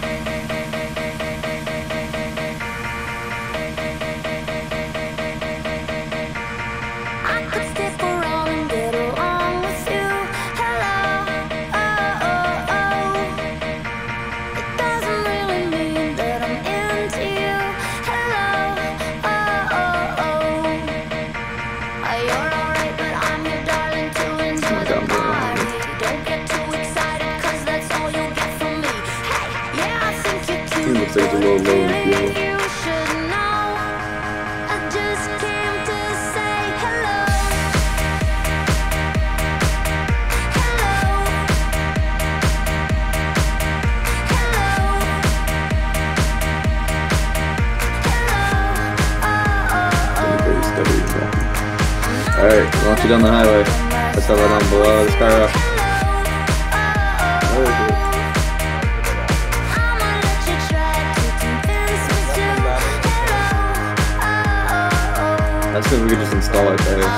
I could stick around and get along with you. Hello, oh, oh, oh. It doesn't really mean that I'm into you. Hello, oh, oh, oh. Uh, You're alright, but I'm your darling to enjoy the party. Don't get too excited, cause that's all you'll get from me. Hey, yeah, I think you're It cute. looks like it's a little low in fuel. You should know. I just came to say hello. Pretty steady, yeah. Alright, launch you down the highway. Let's have that on below this car off. Oh, shit. That's because we could just install it there.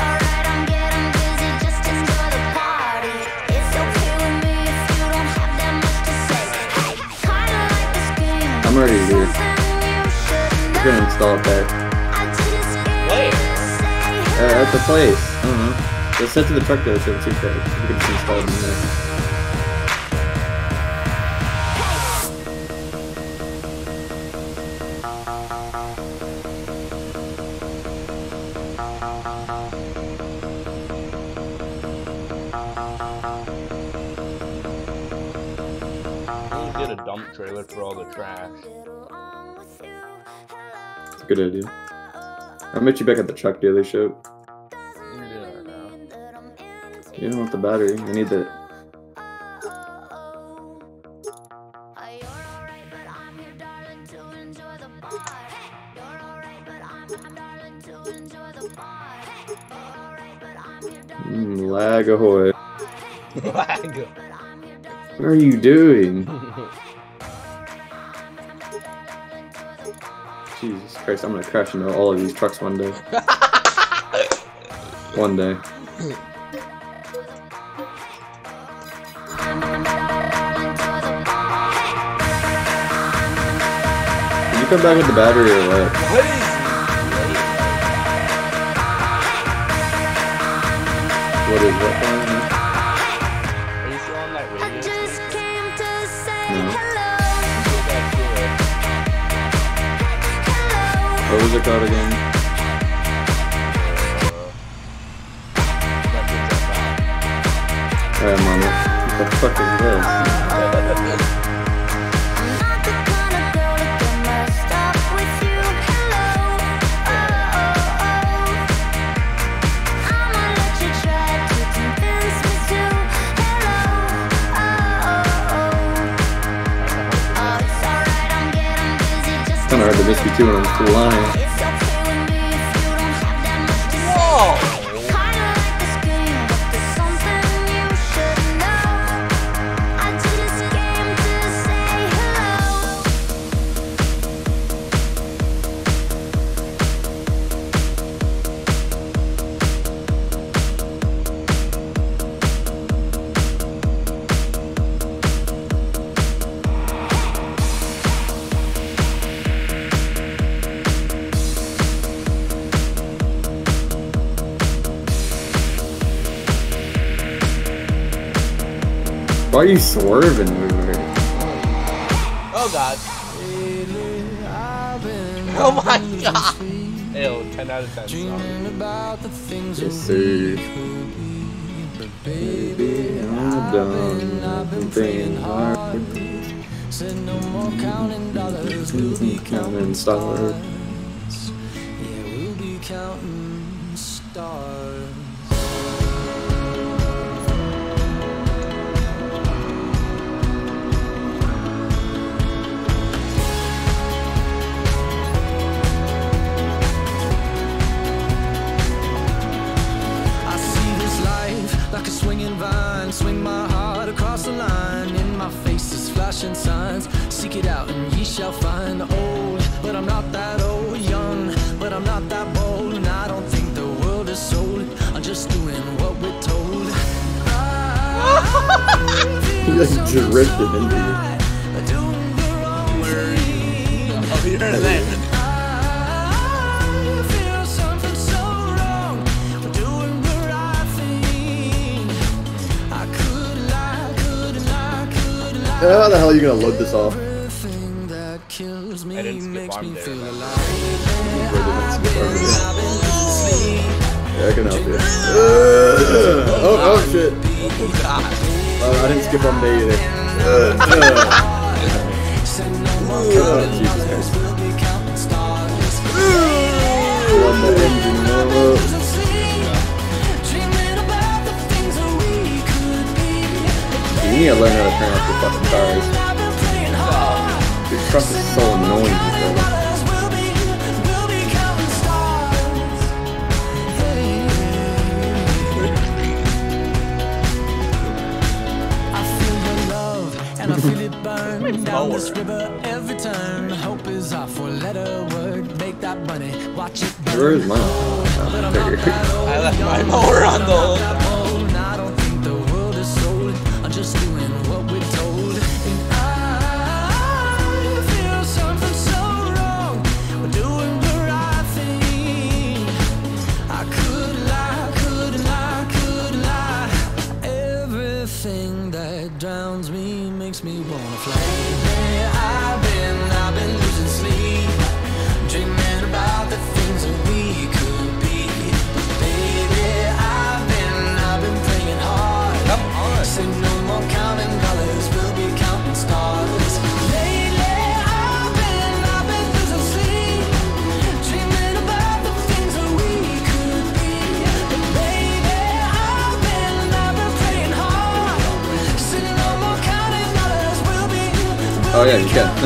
I'm already here. We're gonna install it there. Uh, at the place. I don't know. Just send to the truck dealership too, Craig. We can just install it in there. We'll get a dump trailer for all the trash. It's a good idea. I'll meet you back at the truck dealership. You're doing it now. You don't want the battery. I need the. Mm, lag ahoy. Lag. What are you doing? Jesus Christ, I'm gonna crash into all of these trucks one day. One day. Did you come back with the battery or what? What is What is that? Are you still on that radio station? No. Uh, What was it called again? Alright, mama. What the fuck is this? Kinda hard to miss you too when I'm flying. Whoa! Why are you swerving over? Oh god. Oh my god. Ew, ten out of ten. Yes, sir. Baby, I'm done. I've been praying hard. Said no more counting dollars, we'll be counting stars. Yeah, we'll be counting stars. I see this life like a swinging vine, swing my heart across the line. In my face is flashing signs. Seek it out and ye shall find. Old, but I'm not that old. Young, but I'm not that bold. And I don't think the world is sold. I'm just doing what we're told. He just drifted into you. Oh, you're there. How the hell are you gonna load this off? I didn't skip arm there. Yeah, I can help you. Uh, oh, oh shit. Oh god. Uh, I didn't skip arm day either. Uh, uh. Oh, Jesus Christ. Run the engine warm up. You need to learn how to turn off your fucking cars. Your truck is so annoying, bro. And I feel it burn down this river every turn. Hope is our four-letter word. Make that money, watch it burn. Where is mine? I left my mower on the I don't think the world is sold. I'm just doing what we're told. And I feel something so wrong. We're doing the right thing. I could lie, could lie, could lie. Everything that drowns me makes me wanna fly. I've been, I've been losing sleep, dreaming about the things that we could be. But baby, I've been, I've been praying hard. Come on. Say no more counting dollars, we'll be counting stars. Lately, I've been, I've been losing sleep, dreaming about the things that we could be. But baby, I've been, I've been praying hard. Say no more counting dollars, we'll be. Oh yeah, you can.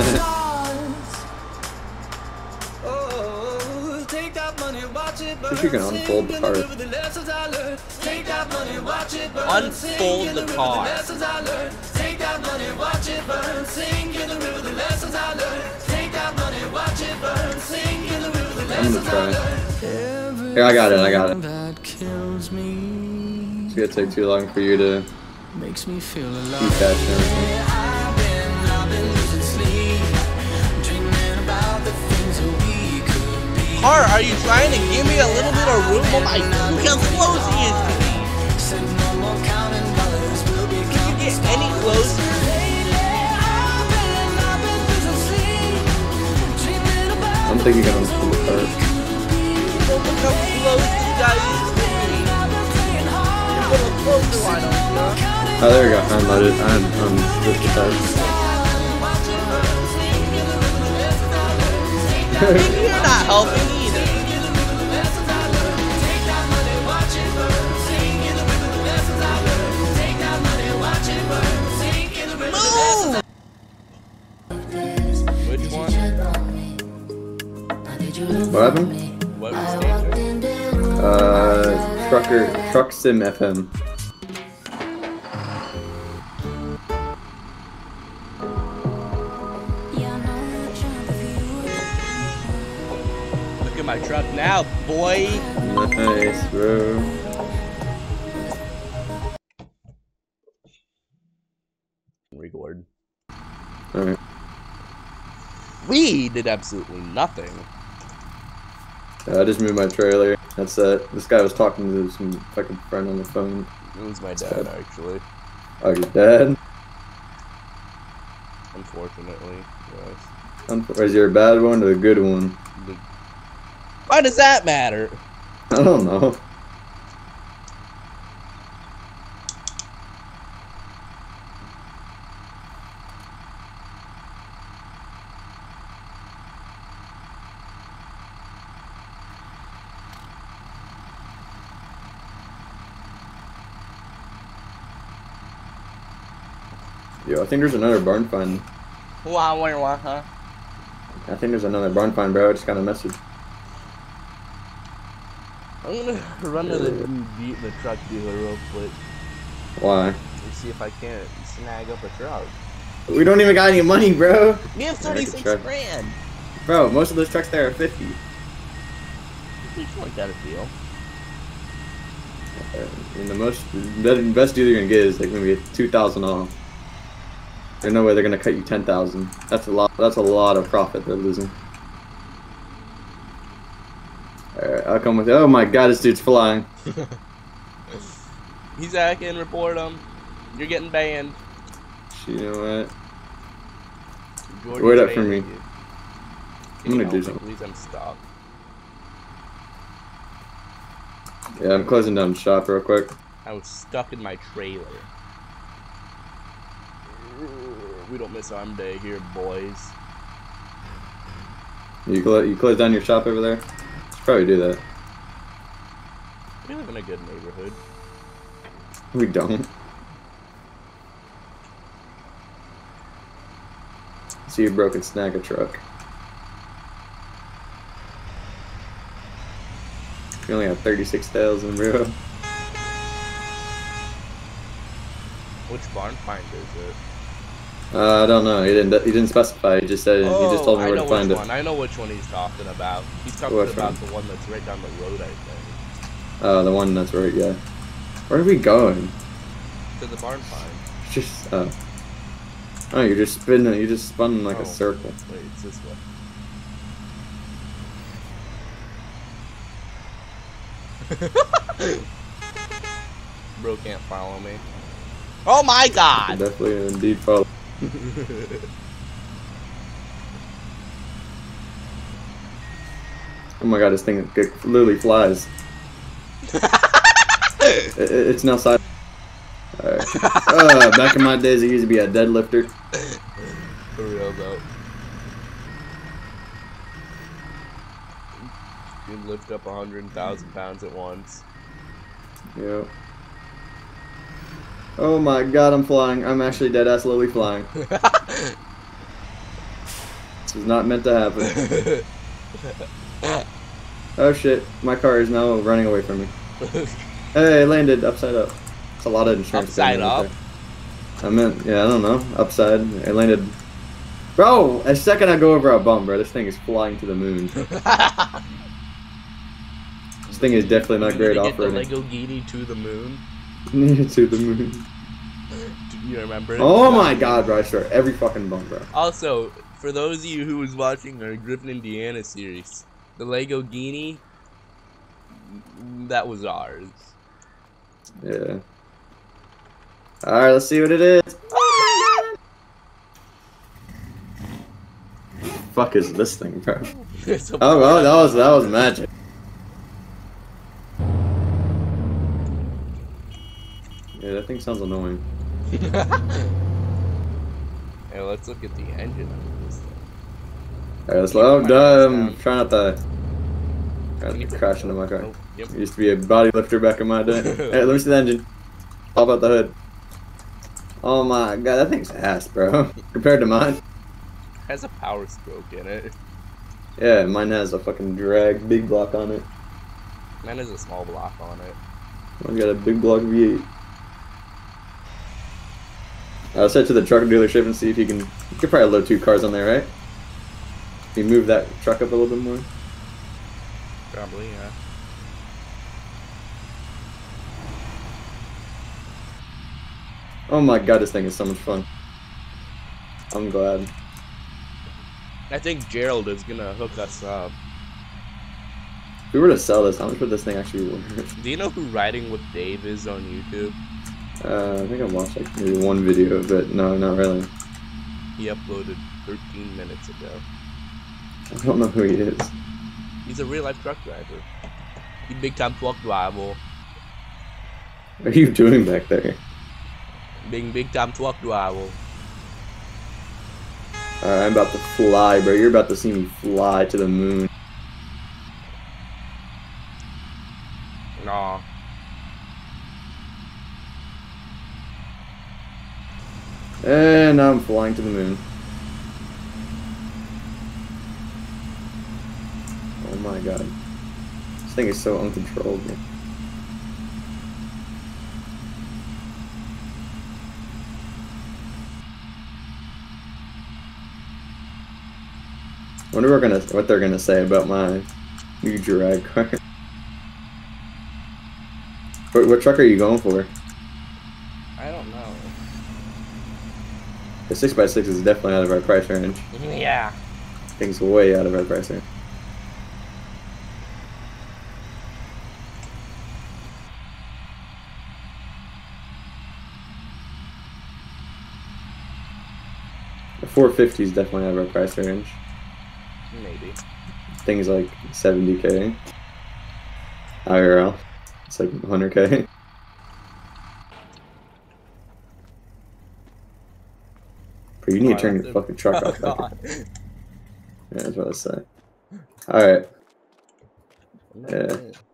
Oh, take that money, watch it burn. I think you can unfold the car. Take that money, watch it burn. Unfold the car. Take that money, watch it burn. Sing in the river the lessons I learned. Take that money, watch it burn. Sing in the river the I'm lessons gonna I try. learned. Here, I got it, I got it. That kills me. It's gonna take too long for you to Makes me feel alive. detach and everything. I've been, I've been losing sleep, dreaming about the things that we could be. Car, are you trying to give me a little bit of room? Oh my, look how close he is to me. Said no more counting dollars, we'll be Can you counting get stars. any closer? I don't think you can unfold the car. Well, look how close you guys is to me. You're a little closer, why don't you? Oh, there we go. I'm loaded. I'm, I'm just the side. You're not helping either. Move! Which one? What happened? What station? Uh, Trucker, Truck Sim F M. Look at my truck now, boy. Nice, bro. Record. Alright. We did absolutely nothing. Uh, I just moved my trailer. That's it. This guy was talking to some fucking friend on the phone. It was my dad, actually. Oh, your dad? Unfortunately, yes. Unf- Is there a bad one or a good one? The... Why does that matter? I don't know. Yo, I think there's another barn find. Wow, where, what, huh? I think there's another barn find, bro. I just got a message. I'm gonna run to the, the truck dealer real quick. Why? And see if I can't snag up a truck. We don't even got any money, bro. We have thirty-six grand. Bro, most of those trucks there are fifty. Which one got a deal? Uh, I mean, the most, the best deal you're gonna get is like maybe two thousand off. There's no way they're gonna cut you ten thousand. That's a lot. That's a lot of profit they're losing. All right, I'll come with you. Oh my god, this dude's flying. He's hacking. Report him. You're getting banned. You know what? Jordan's Wait up for banning me. you. I'm gonna Can do you help me, something. Please, I'm stuck. Yeah, I'm closing down shop real quick. I was stuck in my trailer. We don't miss arm day here, boys. You clo you close down your shop over there? Should probably do that. We live in a good neighborhood. We don't. See you broke and snag a truck. You only have thirty-six thousand, bro. Which barn find is it? Uh, I don't know. He didn't. He didn't specify. He just said. Oh, he just told me I where know to find which it. one. I know which one he's talking about. He's talking Which about one? the one that's right down the road, I think. Oh, the one that's right. Yeah. Where are we going? To the barn find. Just. Uh, oh, you're just spinning. You just spun like Oh, a circle. Wait, it's this way. Bro can't follow me. Oh my god! Definitely indeed follow. Oh my god, this thing it literally flies. it, it- it's now side. Alright. Uh, back in my days, it used to be a deadlifter. For real though. You can lift up a hundred thousand pounds at once. Yep. Oh my god, I'm flying. I'm actually dead ass literally flying. This is not meant to happen. Oh shit, my car is now running away from me. Hey, I landed upside up. It's a lot of insurance. Upside up? I meant, yeah, I don't know. Upside. I landed. Bro, a second I go over a bump, bro. This thing is flying to the moon. This thing is definitely not great Did you get off-roading. the Lego Genie to the moon? To the moon. Do you remember? Oh my god, bro, I swear. Every fucking bump, bro. Also, for those of you who was watching our Griffin, Indiana series, the Lego Genie, that was ours. Yeah. Alright, let's see what it is. Fuck is this thing, bro? It's a Oh, well, that was that was magic. Yeah, that thing sounds annoying. Hey, let's look at the engine of this thing. Alright, let's load. Um, try not to, try not to crash into my car. Nope. Yep. Used to be a body lifter back in my day. Hey, let me see the engine. Pop out the hood. Oh my god, that thing's ass, bro. Compared to mine. Has a power stroke in it. Yeah, mine has a fucking drag big block on it. Mine has a small block on it. Mine's got a big block V eight. I'll set to the truck dealership and see if you can. You could probably load two cars on there, right? If you move that truck up a little bit more. Probably, yeah. Oh my god, this thing is so much fun. I'm glad. I think Gerald is gonna hook us up. If we were to sell this, how much would this thing actually worth? Do you know who Riding with Dave is on YouTube? Uh, I think I watched like maybe one video of it. No, not really. He uploaded thirteen minutes ago. I don't know who he is. He's a real life truck driver. He big time truck driver. What are you doing back there? Being big time truck driver. Alright, I'm about to fly, bro. You're about to see me fly to the moon. Nah. And now I'm flying to the moon. Oh my god. This thing is so uncontrolled, man. I wonder what, gonna, what they're gonna say about my new drag car. What, what truck are you going for? I don't know. The six by six is definitely out of our price range. Yeah. Things way out of our price range. The four fifty is definitely out of our price range. Maybe. Things like seventy K. I R L. It's like one hundred K. But you need to turn your fucking truck off. Oh, God. Yeah, that's what I say. Alright. Yeah.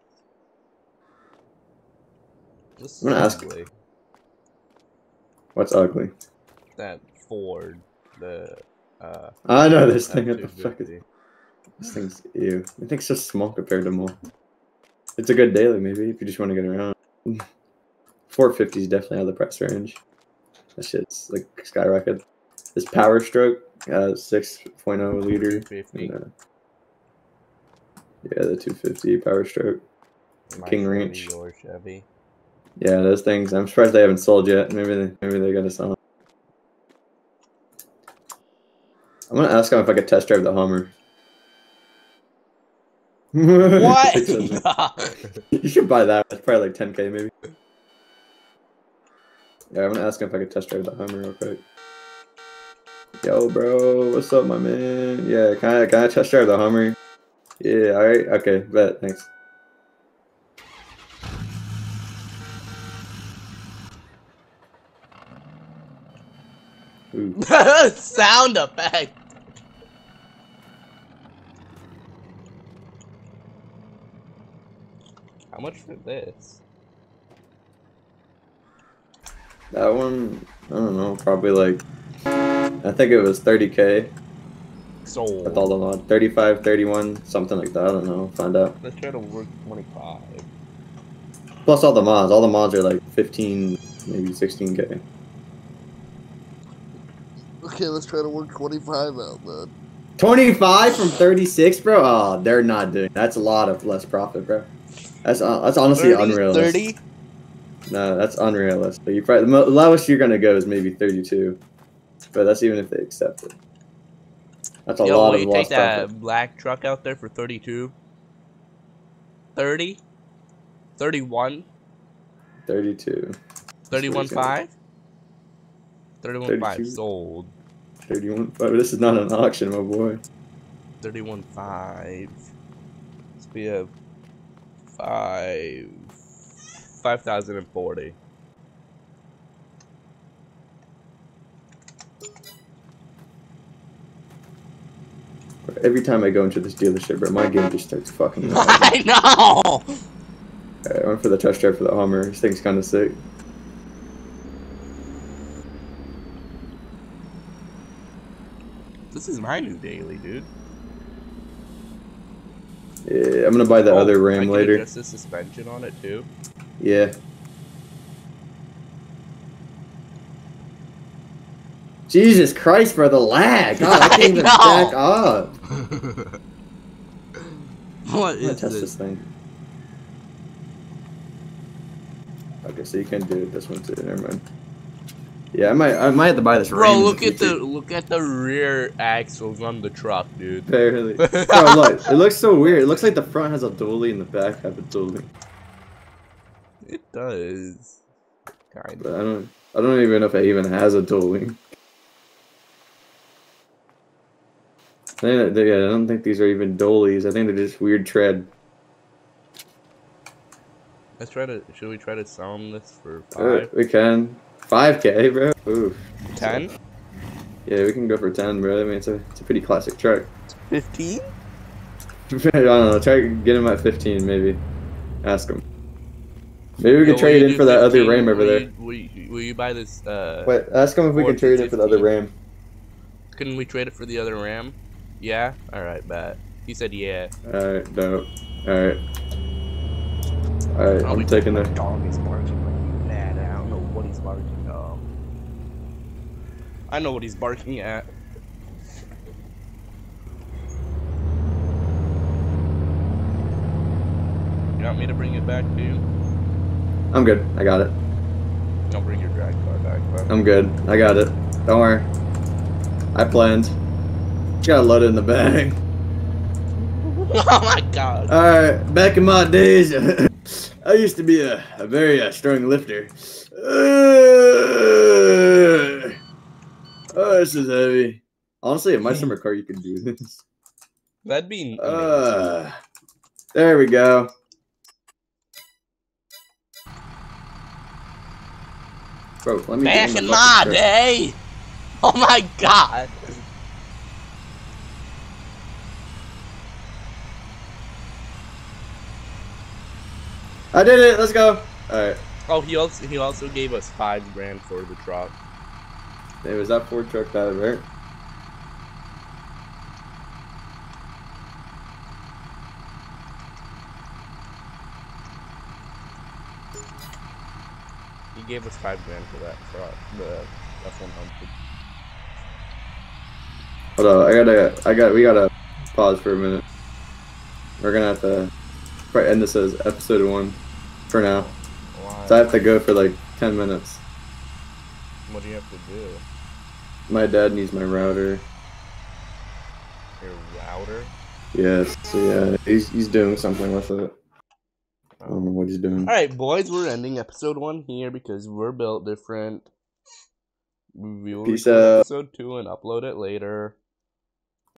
This I'm gonna ask. ugly. What's ugly? That Ford. The. Uh, I know this thing. What the F two fuck is fifty. this thing's ew. I think it's so small compared to more. It's a good daily, maybe, if you just want to get around. four fifty is definitely out of the price range. That shit's like skyrocket. This Power Stroke, uh, six point oh liter. two fifty. And, uh, yeah, the two fifty Power Stroke. My King Chevy, Ranch. Your Chevy. Yeah, those things. I'm surprised they haven't sold yet. Maybe they, maybe they got us on. I'm gonna ask him if I could test drive the Hummer. What? You should buy that. It's probably like ten K maybe. Yeah, I'm gonna ask him if I could test drive the Hummer real quick. Yo, bro, what's up, my man? Yeah, can I can I test drive the Hummer? Yeah, all right, okay, bet, thanks. Ooh. Sound effect. How much for this? That one, I don't know, probably like, I think it was thirty K. Sold. With all the mods. thirty-five, thirty-one, something like that, I don't know, find out. Let's try to work twenty-five. Plus all the mods, all the mods are like fifteen, maybe sixteen K. Okay, let's try to work twenty-five out, man. twenty-five from thirty-six, bro? Oh, they're not doing, that's a lot of less profit, bro. That's uh, that's honestly thirty, unrealistic. thirty? No, that's unrealistic. You probably, the lowest you're gonna go is maybe thirty-two, but that's even if they accept it. That's a Yo, lot will of you lost take that profit. black truck out there for thirty-two? thirty? thirty-one? thirty-two. thirty-one five? thirty-one five thirty-two. sold. thirty-one. But this is not an auction, my boy. thirty-one five. We have five. five thousand forty. Every time I go into this dealership, bro, my game just starts fucking. I know! Alright, I went for the test drive for the Hummer. This thing's kind of sick. This is my new daily, dude. Yeah, I'm gonna buy the Oh, other I Ram can later. adjust the suspension on it too. Yeah. Jesus Christ, bro, the lag! God, I can't I even know. back up. What I'm gonna is test this? this thing. Okay, so you can do this one too. Never mind. Yeah, I might, I might have to buy this. Bro, Ram in look at future. the look at the rear axles on the truck, dude. Barely. Bro, look, it looks so weird. It looks like the front has a dually and the back has a dually. It does. Kind But of. I don't, I don't even know if it even has a dually. They, they, yeah, I don't think these are even dollies. I think they're just weird tread. Let's try to. Should we try to sell them this for Uh, five? we can. five K, bro. Ooh. Ten? Yeah, we can go for ten, bro. I mean, it's a it's a pretty classic truck. Fifteen? I don't know. Try to get him at fifteen, maybe. Ask him. Maybe we Yo, could will trade you in do for that other fifteen? Ram over Will there. you- Will you, will you buy this? Uh, Wait, ask him if we can Ford trade in for the other fifteen? Ram. Can we trade it for the other Ram? Yeah? Alright, bet. He said yeah. Alright, dope. Alright. Alright, Oh, I'm we- taking the. Dog is barking like mad. I don't know what he's barking at. I know what he's barking at. You want me to bring it back to you? I'm good. I got it. I'll bring your drag car back, but I'm good. I got it. Don't worry. I planned. Just gotta load it in the bag. oh my god. Alright, back in my days, I used to be a, a very uh, strong lifter. Uh, oh, this is heavy. Honestly, in my summer car, you could do this. That'd be Uh, there we go. Bro, let me back get in the my fucking truck. day. Oh my god. I did it. Let's go. All right. Oh, he also he also gave us five grand for the truck. Hey, was that Ford truck that right? He gave us five grand for that truck, the F one hundred. Hold on. I gotta. I got. We gotta pause for a minute. We're gonna have to probably end this as episode one for now. Why? So I have to go for like ten minutes. What do you have to do? My dad needs my router. Your router? Yes. So yeah, he's he's doing something with it. I don't know what he's doing. Alright, boys, we're ending episode one here because we're built different. We will Peace record out. episode two and upload it later.